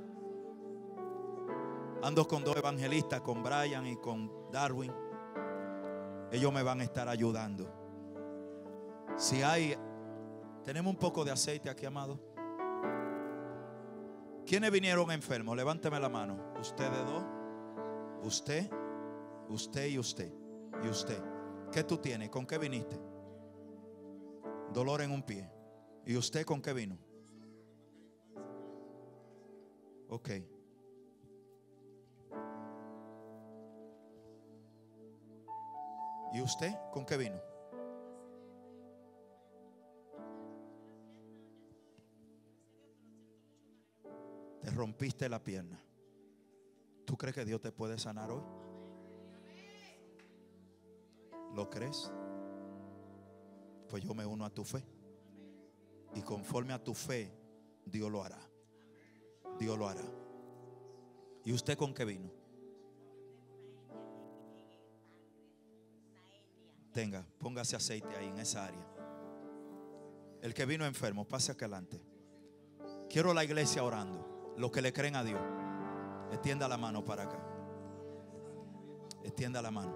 Ando con 2 evangelistas, con Brian y con Darwin. Ellos me van a estar ayudando. Si hay, tenemos un poco de aceite aquí, amado. ¿Quiénes vinieron enfermos? Levánteme la mano. Ustedes 2. Usted, usted y usted. Y usted. ¿Qué tú tienes? ¿Con qué viniste? Dolor en un pie. ¿Y usted con qué vino? Ok. ¿Y usted con qué vino? Te rompiste la pierna. ¿Tú crees que Dios te puede sanar hoy? ¿Lo crees? Pues yo me uno a tu fe. Y conforme a tu fe, Dios lo hará. Dios lo hará. ¿Y usted con qué vino? Tenga, póngase aceite ahí en esa área. El que vino enfermo, pase acá adelante. Quiero la iglesia orando. Los que le creen a Dios, extienda la mano para acá. Extienda la mano.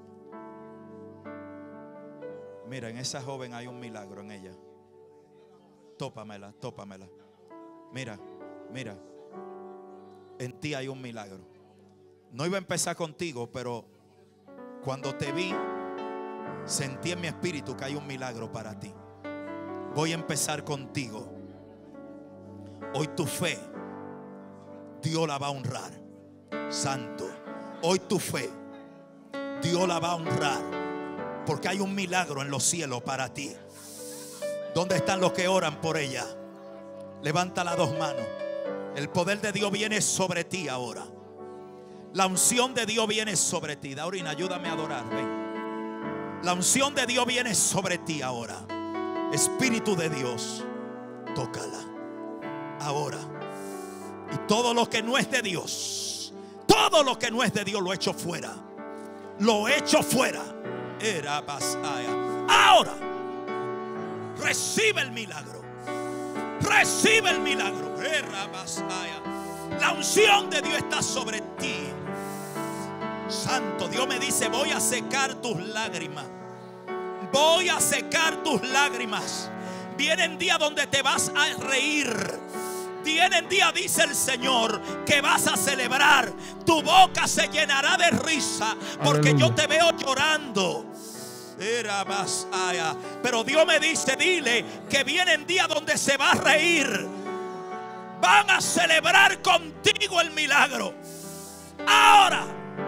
Mira, en esa joven hay un milagro en ella. Tópamela, tópamela. Mira, mira. En ti hay un milagro. No iba a empezar contigo, pero cuando te vi, sentí en mi espíritu que hay un milagro para ti. Voy a empezar contigo. Hoy tu fe, Dios la va a honrar. Santo, hoy tu fe, Dios la va a honrar, porque hay un milagro en los cielos para ti. ¿Dónde están los que oran por ella? Levanta las 2 manos. El poder de Dios viene sobre ti ahora. La unción de Dios viene sobre ti. Daurina, ayúdame a adorar. Ven. La unción de Dios viene sobre ti ahora. Espíritu de Dios, tócala ahora. Y todo lo que no es de Dios, todo lo que no es de Dios, lo echo fuera. Lo echo fuera. Era Basaya. Ahora recibe el milagro. Recibe el milagro. Era Basaya. La unción de Dios está sobre ti. Santo, Dios me dice: voy a secar tus lágrimas. Voy a secar tus lágrimas. Vienen días donde te vas a reír. Vienen días, dice el Señor, que vas a celebrar. Tu boca se llenará de risa, porque aleluya, yo te veo llorando. Era más allá. Pero Dios me dice: dile que vienen días donde se va a reír. Van a celebrar contigo el milagro. Ahora.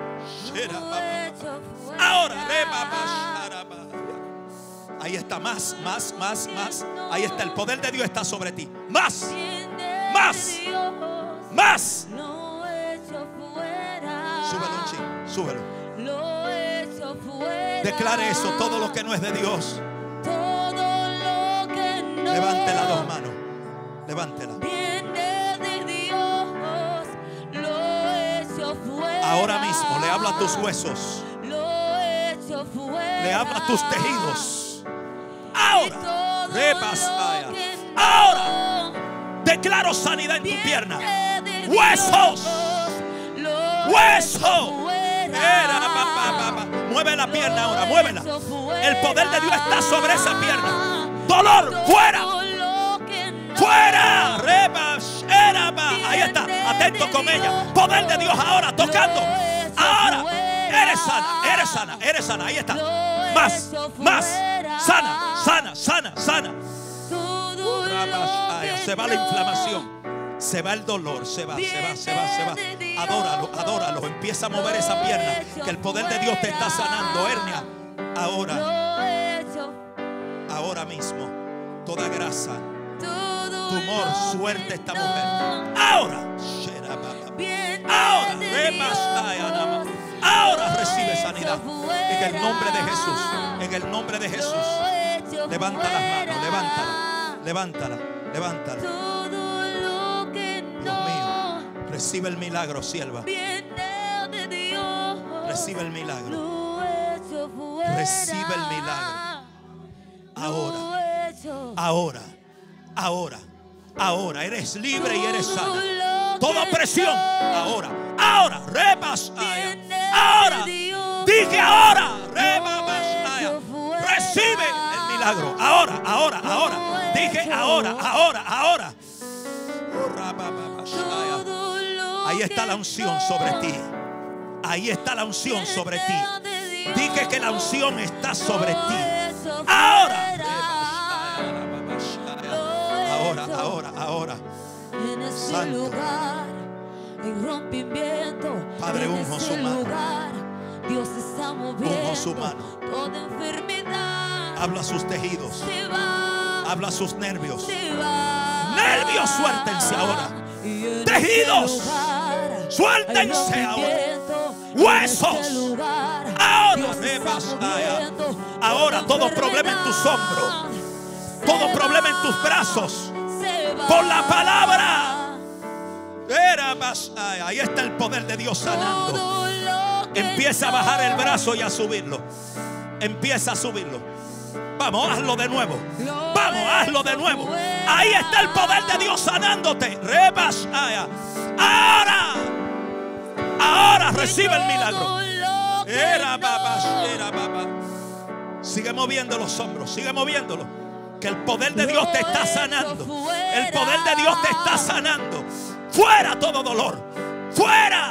Ahora. Ahí está, más. Ahí está, el poder de Dios está sobre ti. Más. Súbelo un chin, súbelo. Declare eso, todo lo que no es de Dios. Levante las 2 manos. Levántela. Ahora mismo le habla a tus huesos. Le habla a tus tejidos. Ahora. Ahora. declaro sanidad en tu pierna. Huesos. Huesos. Mueve la pierna ahora, muévela. El poder de Dios está sobre esa pierna. Dolor, fuera. Fuera. Ahí está, atento con ella. Poder de Dios ahora, tocando. Ahora, eres sana, eres sana, eres sana. Ahí está. Más, más. Sana, sana, sana, sana. Se va la inflamación. Se va el dolor, se va, se va, se va, se va. Adóralo, adóralo. Empieza a mover esa pierna. Que el poder de Dios te está sanando. Hernia. Ahora mismo. Toda grasa, tumor, suerte esta mujer. Ahora recibe sanidad. En el nombre de Jesús. En el nombre de Jesús. Levanta las manos, levántala. Levántala, levántala. Recibe el milagro, sierva. Recibe el milagro. Recibe el milagro. Ahora, ahora, ahora, ahora. Eres libre y eres sana. Toda opresión. Ahora, ahora. Ahora. Dije ahora. Recibe el milagro. Ahora, ahora, ahora. Dije ahora, ahora, ahora. Ahí está la unción sobre ti. Ahí está la unción sobre ti. Dije que la unción está sobre ti. Ahora. Ahora, ahora, ahora. Santo. Padre, unjo su mano. Unjo su mano. Habla sus tejidos. Habla sus nervios. Nervios, suéltense ahora. Tejidos, suéltense ahora. Huesos, ahora todo problema en tus hombros, todo problema en tus brazos, por la palabra. Ahí está el poder de Dios sanando. Empieza a bajar el brazo y a subirlo. Empieza a subirlo. Vamos, hazlo de nuevo. Vamos, hazlo de nuevo. Ahí está el poder de Dios sanándote. Ahora. Ahora recibe el milagro. Sigue moviendo los hombros. Sigue moviéndolo. Que el poder de Dios te está sanando. El poder de Dios te está sanando. Fuera todo dolor. Fuera.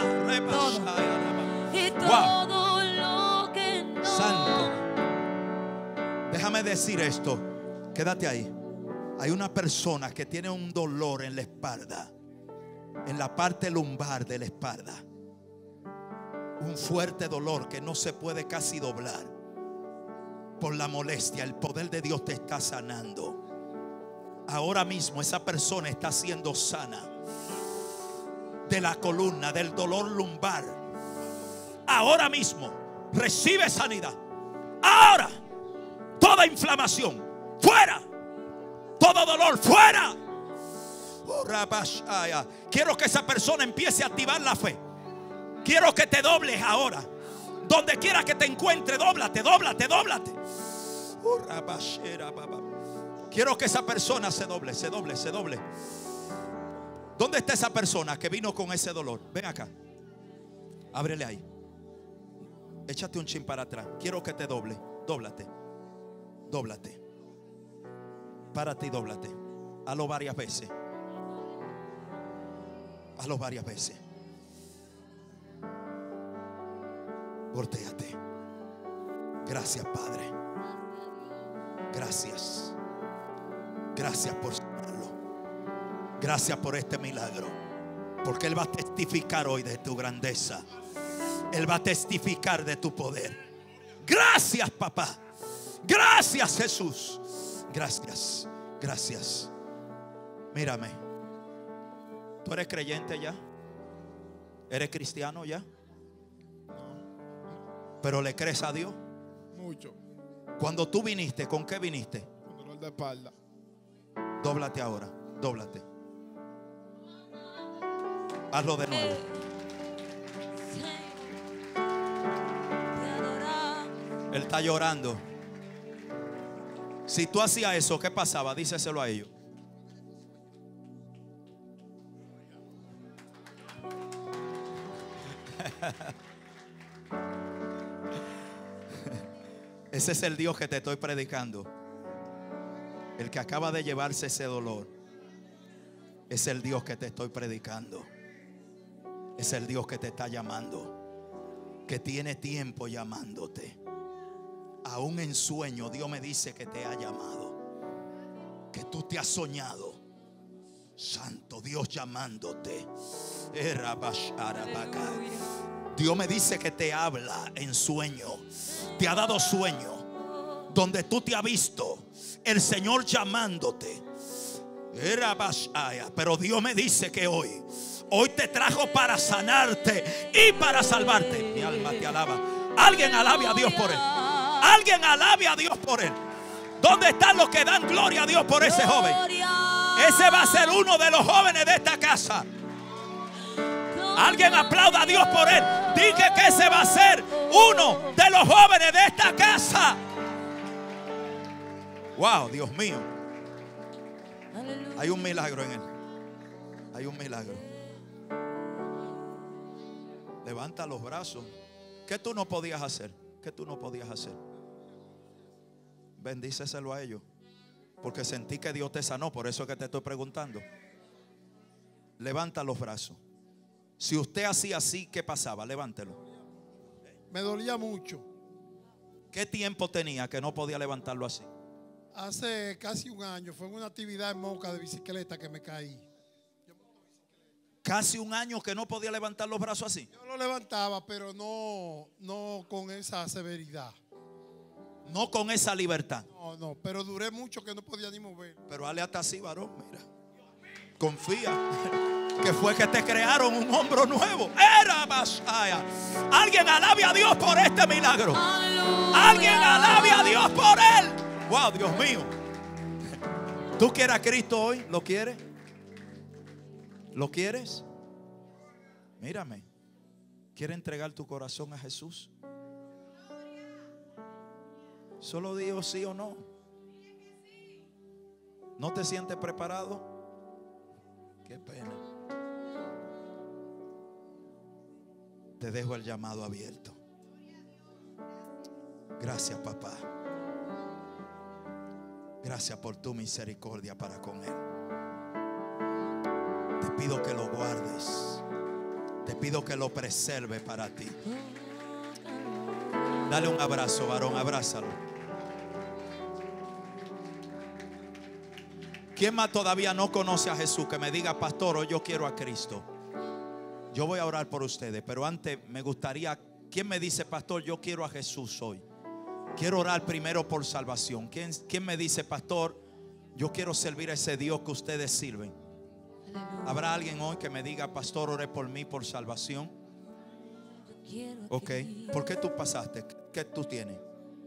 Wow. Santo. Déjame decir esto. Quédate ahí. Hay una persona que tiene un dolor en la espalda, en la parte lumbar de la espalda. Un fuerte dolor que no se puede casi doblar por la molestia. El poder de Dios te está sanando. Ahora mismo esa persona está siendo sana de la columna, del dolor lumbar. Ahora mismo recibe sanidad. Ahora. Toda inflamación, fuera. Todo dolor, fuera. Quiero que esa persona empiece a activar la fe. Quiero que te dobles ahora. Donde quiera que te encuentre, dóblate, dóblate, dóblate. Quiero que esa persona se doble, se doble, se doble. ¿Dónde está esa persona que vino con ese dolor? Ven acá. Ábrele ahí. Échate un chin para atrás. Quiero que te doble. Dóblate. Dóblate. Párate y dóblate. Hazlo varias veces. Hazlo varias veces. Voltéate. Gracias, Padre. Gracias. Gracias por sanarlo. Gracias por este milagro. Porque Él va a testificar hoy de tu grandeza. Él va a testificar de tu poder. Gracias, papá. Gracias, Jesús. Gracias. Gracias. Mírame. ¿Tú eres creyente ya? ¿Eres cristiano ya? ¿Pero le crees a Dios? Mucho. Cuando tú viniste, ¿con qué viniste? Con dolor de espalda. Dóblate ahora. Dóblate. Hazlo de nuevo. Él está llorando. Si tú hacías eso, ¿qué pasaba? Díselo a ellos. Ese es el Dios que te estoy predicando. El que acaba de llevarse ese dolor. Es el Dios que te estoy predicando. Es el Dios que te está llamando. Que tiene tiempo llamándote. Aún en sueño Dios me dice que te ha llamado. Que tú te has soñado. Santo Dios llamándote. Dios me dice que te habla en sueño. Te ha dado sueño donde tú te has visto el Señor llamándote. Pero Dios me dice que hoy te trajo para sanarte y para salvarte. Mi alma te alaba. Alguien alabe a Dios por él. Alguien alabe a Dios por él. ¿Dónde están los que dan gloria a Dios por ese joven? Ese va a ser uno de los jóvenes de esta casa. Alguien aplauda a Dios por él. Dije que ese va a ser uno de los jóvenes de esta casa. Wow, Dios mío. Hay un milagro en él. Hay un milagro. Levanta los brazos. ¿Qué tú no podías hacer? ¿Qué tú no podías hacer? Bendíceselo a ellos. Porque sentí que Dios te sanó. Por eso es que te estoy preguntando. Levanta los brazos. Si usted hacía así, ¿qué pasaba? Levántelo. Me dolía mucho. ¿Qué tiempo tenía que no podía levantarlo así? Hace casi un año. Fue en una actividad en Moca de bicicleta que me caí. Casi un año que no podía levantar los brazos así. Yo lo levantaba, pero no con esa severidad. No con esa libertad. No, pero duré mucho que no podía ni mover. Pero hale hasta así, varón, mira. Confía que fue que te crearon un hombro nuevo. Era Masaya. Alguien alabe a Dios por este milagro. Alguien alabe a Dios por él. Wow, Dios mío. ¿Tú quieres a Cristo hoy? ¿Lo quieres? ¿Lo quieres? Mírame. ¿Quieres entregar tu corazón a Jesús? Solo digo sí o no. ¿No te sientes preparado? Qué pena. Te dejo el llamado abierto. Gracias, papá. Gracias por tu misericordia para con él. Te pido que lo guardes. Te pido que lo preserve para ti. Dale un abrazo, varón, abrázalo. ¿Quién más todavía no conoce a Jesús? Que me diga, pastor, hoy yo quiero a Cristo. Yo voy a orar por ustedes, pero antes me gustaría, ¿quién me dice, pastor, yo quiero a Jesús hoy? Quiero orar primero por salvación. ¿Quién me dice, pastor, yo quiero servir a ese Dios que ustedes sirven? ¿Habrá alguien hoy que me diga, pastor, ore por mí por salvación? Ok, ¿por qué tú pasaste? ¿Qué tú tienes?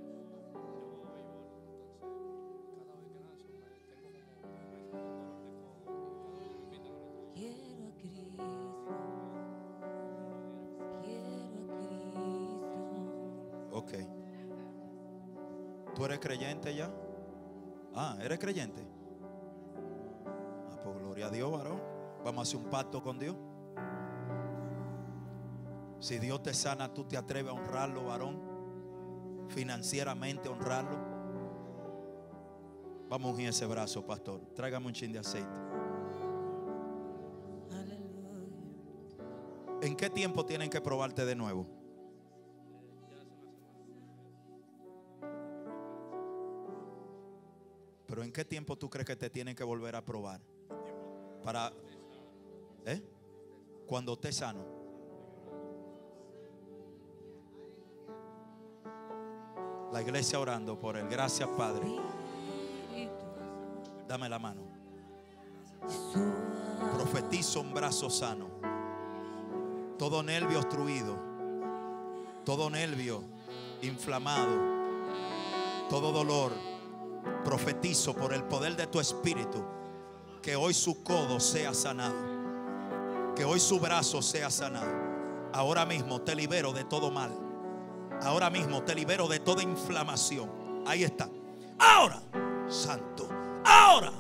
Ok. ¿Tú eres creyente ya? Ah, ¿eres creyente? Ah, pues gloria a Dios, varón. Vamos a hacer un pacto con Dios. Si Dios te sana, tú te atreves a honrarlo, varón. Financieramente honrarlo. Vamos a ungir ese brazo, pastor. Tráigame un chin de aceite. ¿En qué tiempo tienen que probarte de nuevo? Pero ¿en qué tiempo tú crees que te tienen que volver a probar? Para, cuando estés sano. La iglesia orando por él. Gracias, Padre. Dame la mano. Profetizo un brazo sano. Todo nervio obstruido, todo nervio inflamado, todo dolor. Profetizo por el poder de tu espíritu que hoy su codo sea sanado, que hoy su brazo sea sanado. Ahora mismo te libero de todo mal. Ahora mismo te libero de toda inflamación. Ahí está. Ahora, santo. Ahora,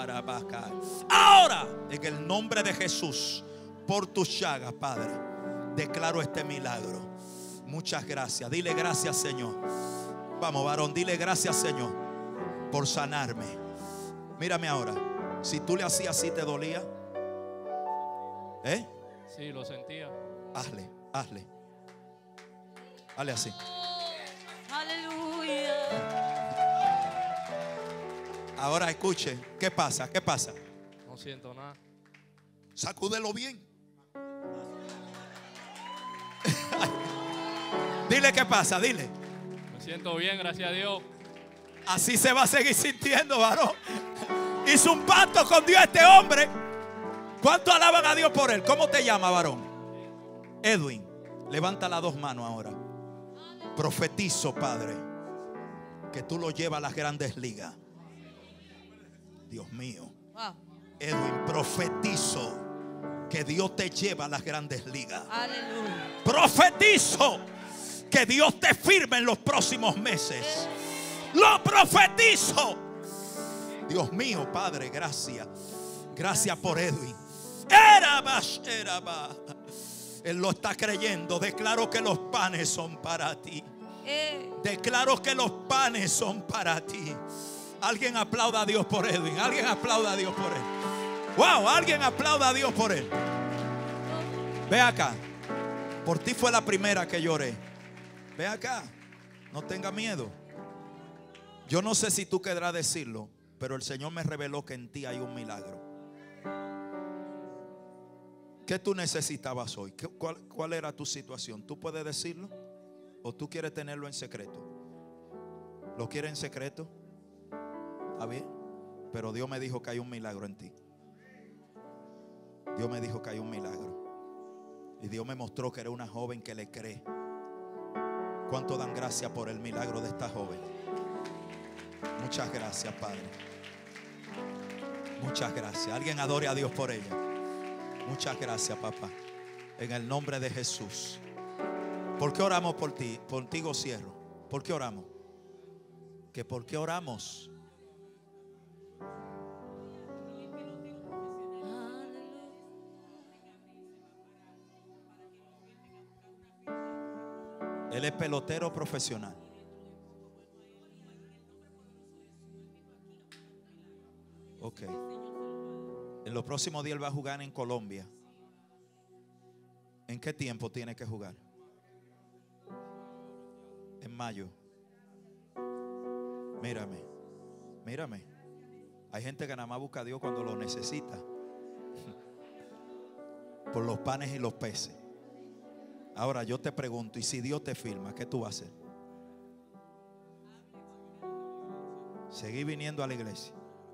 ahora, en el nombre de Jesús, por tus llagas, Padre, declaro este milagro. Muchas gracias. Dile gracias, Señor. Vamos, varón, dile gracias, Señor, por sanarme. Mírame ahora. Si tú le hacías así, ¿te dolía? ¿Eh? Sí, lo sentía. Hazle, hazle. Hazle así. Aleluya. Ahora escuche. ¿Qué pasa? ¿Qué pasa? No siento nada. Sacúdelo bien. Dile qué pasa, dile. Me siento bien, gracias a Dios. Así se va a seguir sintiendo, varón. Hizo un pacto con Dios este hombre. ¿Cuánto alaban a Dios por él? ¿Cómo te llama, varón? Edwin. Levanta las dos manos ahora. Profetizo, Padre, que tú lo llevas a las grandes ligas. Dios mío. Wow. Edwin, profetizo que Dios te lleva a las grandes ligas. Aleluya. Profetizo que Dios te firme en los próximos meses. Lo profetizo. Dios mío, Padre, gracias. Gracias por Edwin. Él lo está creyendo. Declaro que los panes son para ti. Declaro que los panes son para ti. Alguien aplauda a Dios por Edwin. Alguien aplauda a Dios por él. Wow, alguien aplauda a Dios por él. Ve acá. Por ti fue la primera que lloré. Ve acá. No tenga miedo. Yo no sé si tú querrás decirlo, pero el Señor me reveló que en ti hay un milagro. ¿Qué tú necesitabas hoy? ¿Cuál era tu situación? ¿Tú puedes decirlo? ¿O tú quieres tenerlo en secreto? ¿Lo quieres en secreto? ¿Está bien? Pero Dios me dijo que hay un milagro en ti. Dios me dijo que hay un milagro. Y Dios me mostró que era una joven que le cree. ¿Cuánto dan gracias por el milagro de esta joven? Muchas gracias, Padre. Muchas gracias. Alguien adore a Dios por ella. Muchas gracias, papá. En el nombre de Jesús. ¿Por qué oramos por ti? Contigo cierro. ¿Por qué oramos? ¿Que por qué oramos? Él es pelotero profesional. Ok. En los próximos días él va a jugar en Colombia. ¿En qué tiempo tiene que jugar? En mayo. Mírame. Mírame. Hay gente que nada más busca a Dios cuando lo necesita. Por los panes y los peces. Ahora yo te pregunto, y si Dios te firma, ¿qué tú vas a hacer? Seguir viniendo a la iglesia.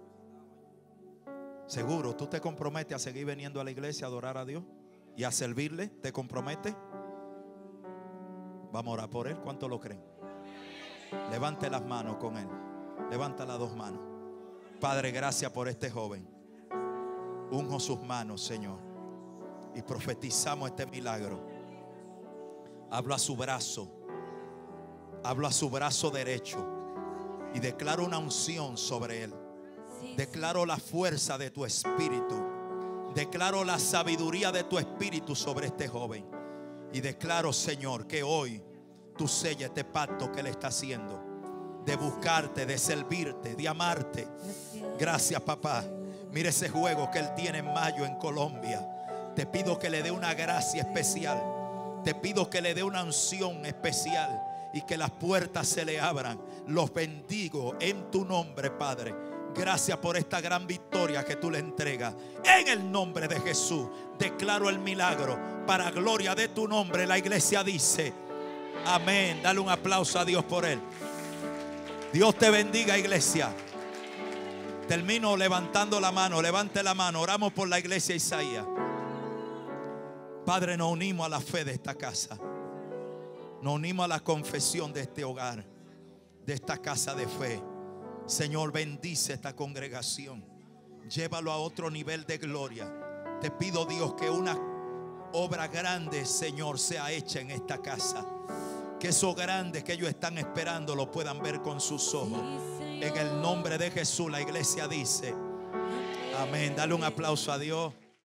Seguro, tú te comprometes a seguir viniendo a la iglesia, a adorar a Dios y a servirle. ¿Te comprometes? Vamos a orar por él. ¿Cuánto lo creen? Levante las manos con él. Levanta las dos manos. Padre, gracias por este joven. Unjo sus manos, Señor, y profetizamos este milagro. Hablo a su brazo. Hablo a su brazo derecho y declaro una unción sobre él. Declaro la fuerza de tu espíritu. Declaro la sabiduría de tu espíritu sobre este joven. Y declaro, Señor, que hoy tú selles este pacto que él está haciendo. De buscarte, de servirte, de amarte. Gracias, papá. Mire ese juego que él tiene en mayo en Colombia. Te pido que le dé una gracia especial. Te pido que le dé una unción especial. Y que las puertas se le abran. Los bendigo en tu nombre, Padre. Gracias por esta gran victoria que tú le entregas. En el nombre de Jesús declaro el milagro. Para gloria de tu nombre, la iglesia dice amén. Dale un aplauso a Dios por él. Dios te bendiga, iglesia. Termino levantando la mano. Levante la mano. Oramos por la iglesia Isaías. Padre, nos unimos a la fe de esta casa. Nos unimos a la confesión de este hogar, de esta casa de fe. Señor, bendice esta congregación. Llévalo a otro nivel de gloria. Te pido, Dios, que una obra grande, Señor, sea hecha en esta casa. Que eso grande que ellos están esperando lo puedan ver con sus ojos. En el nombre de Jesús, la iglesia dice amén. Dale un aplauso a Dios.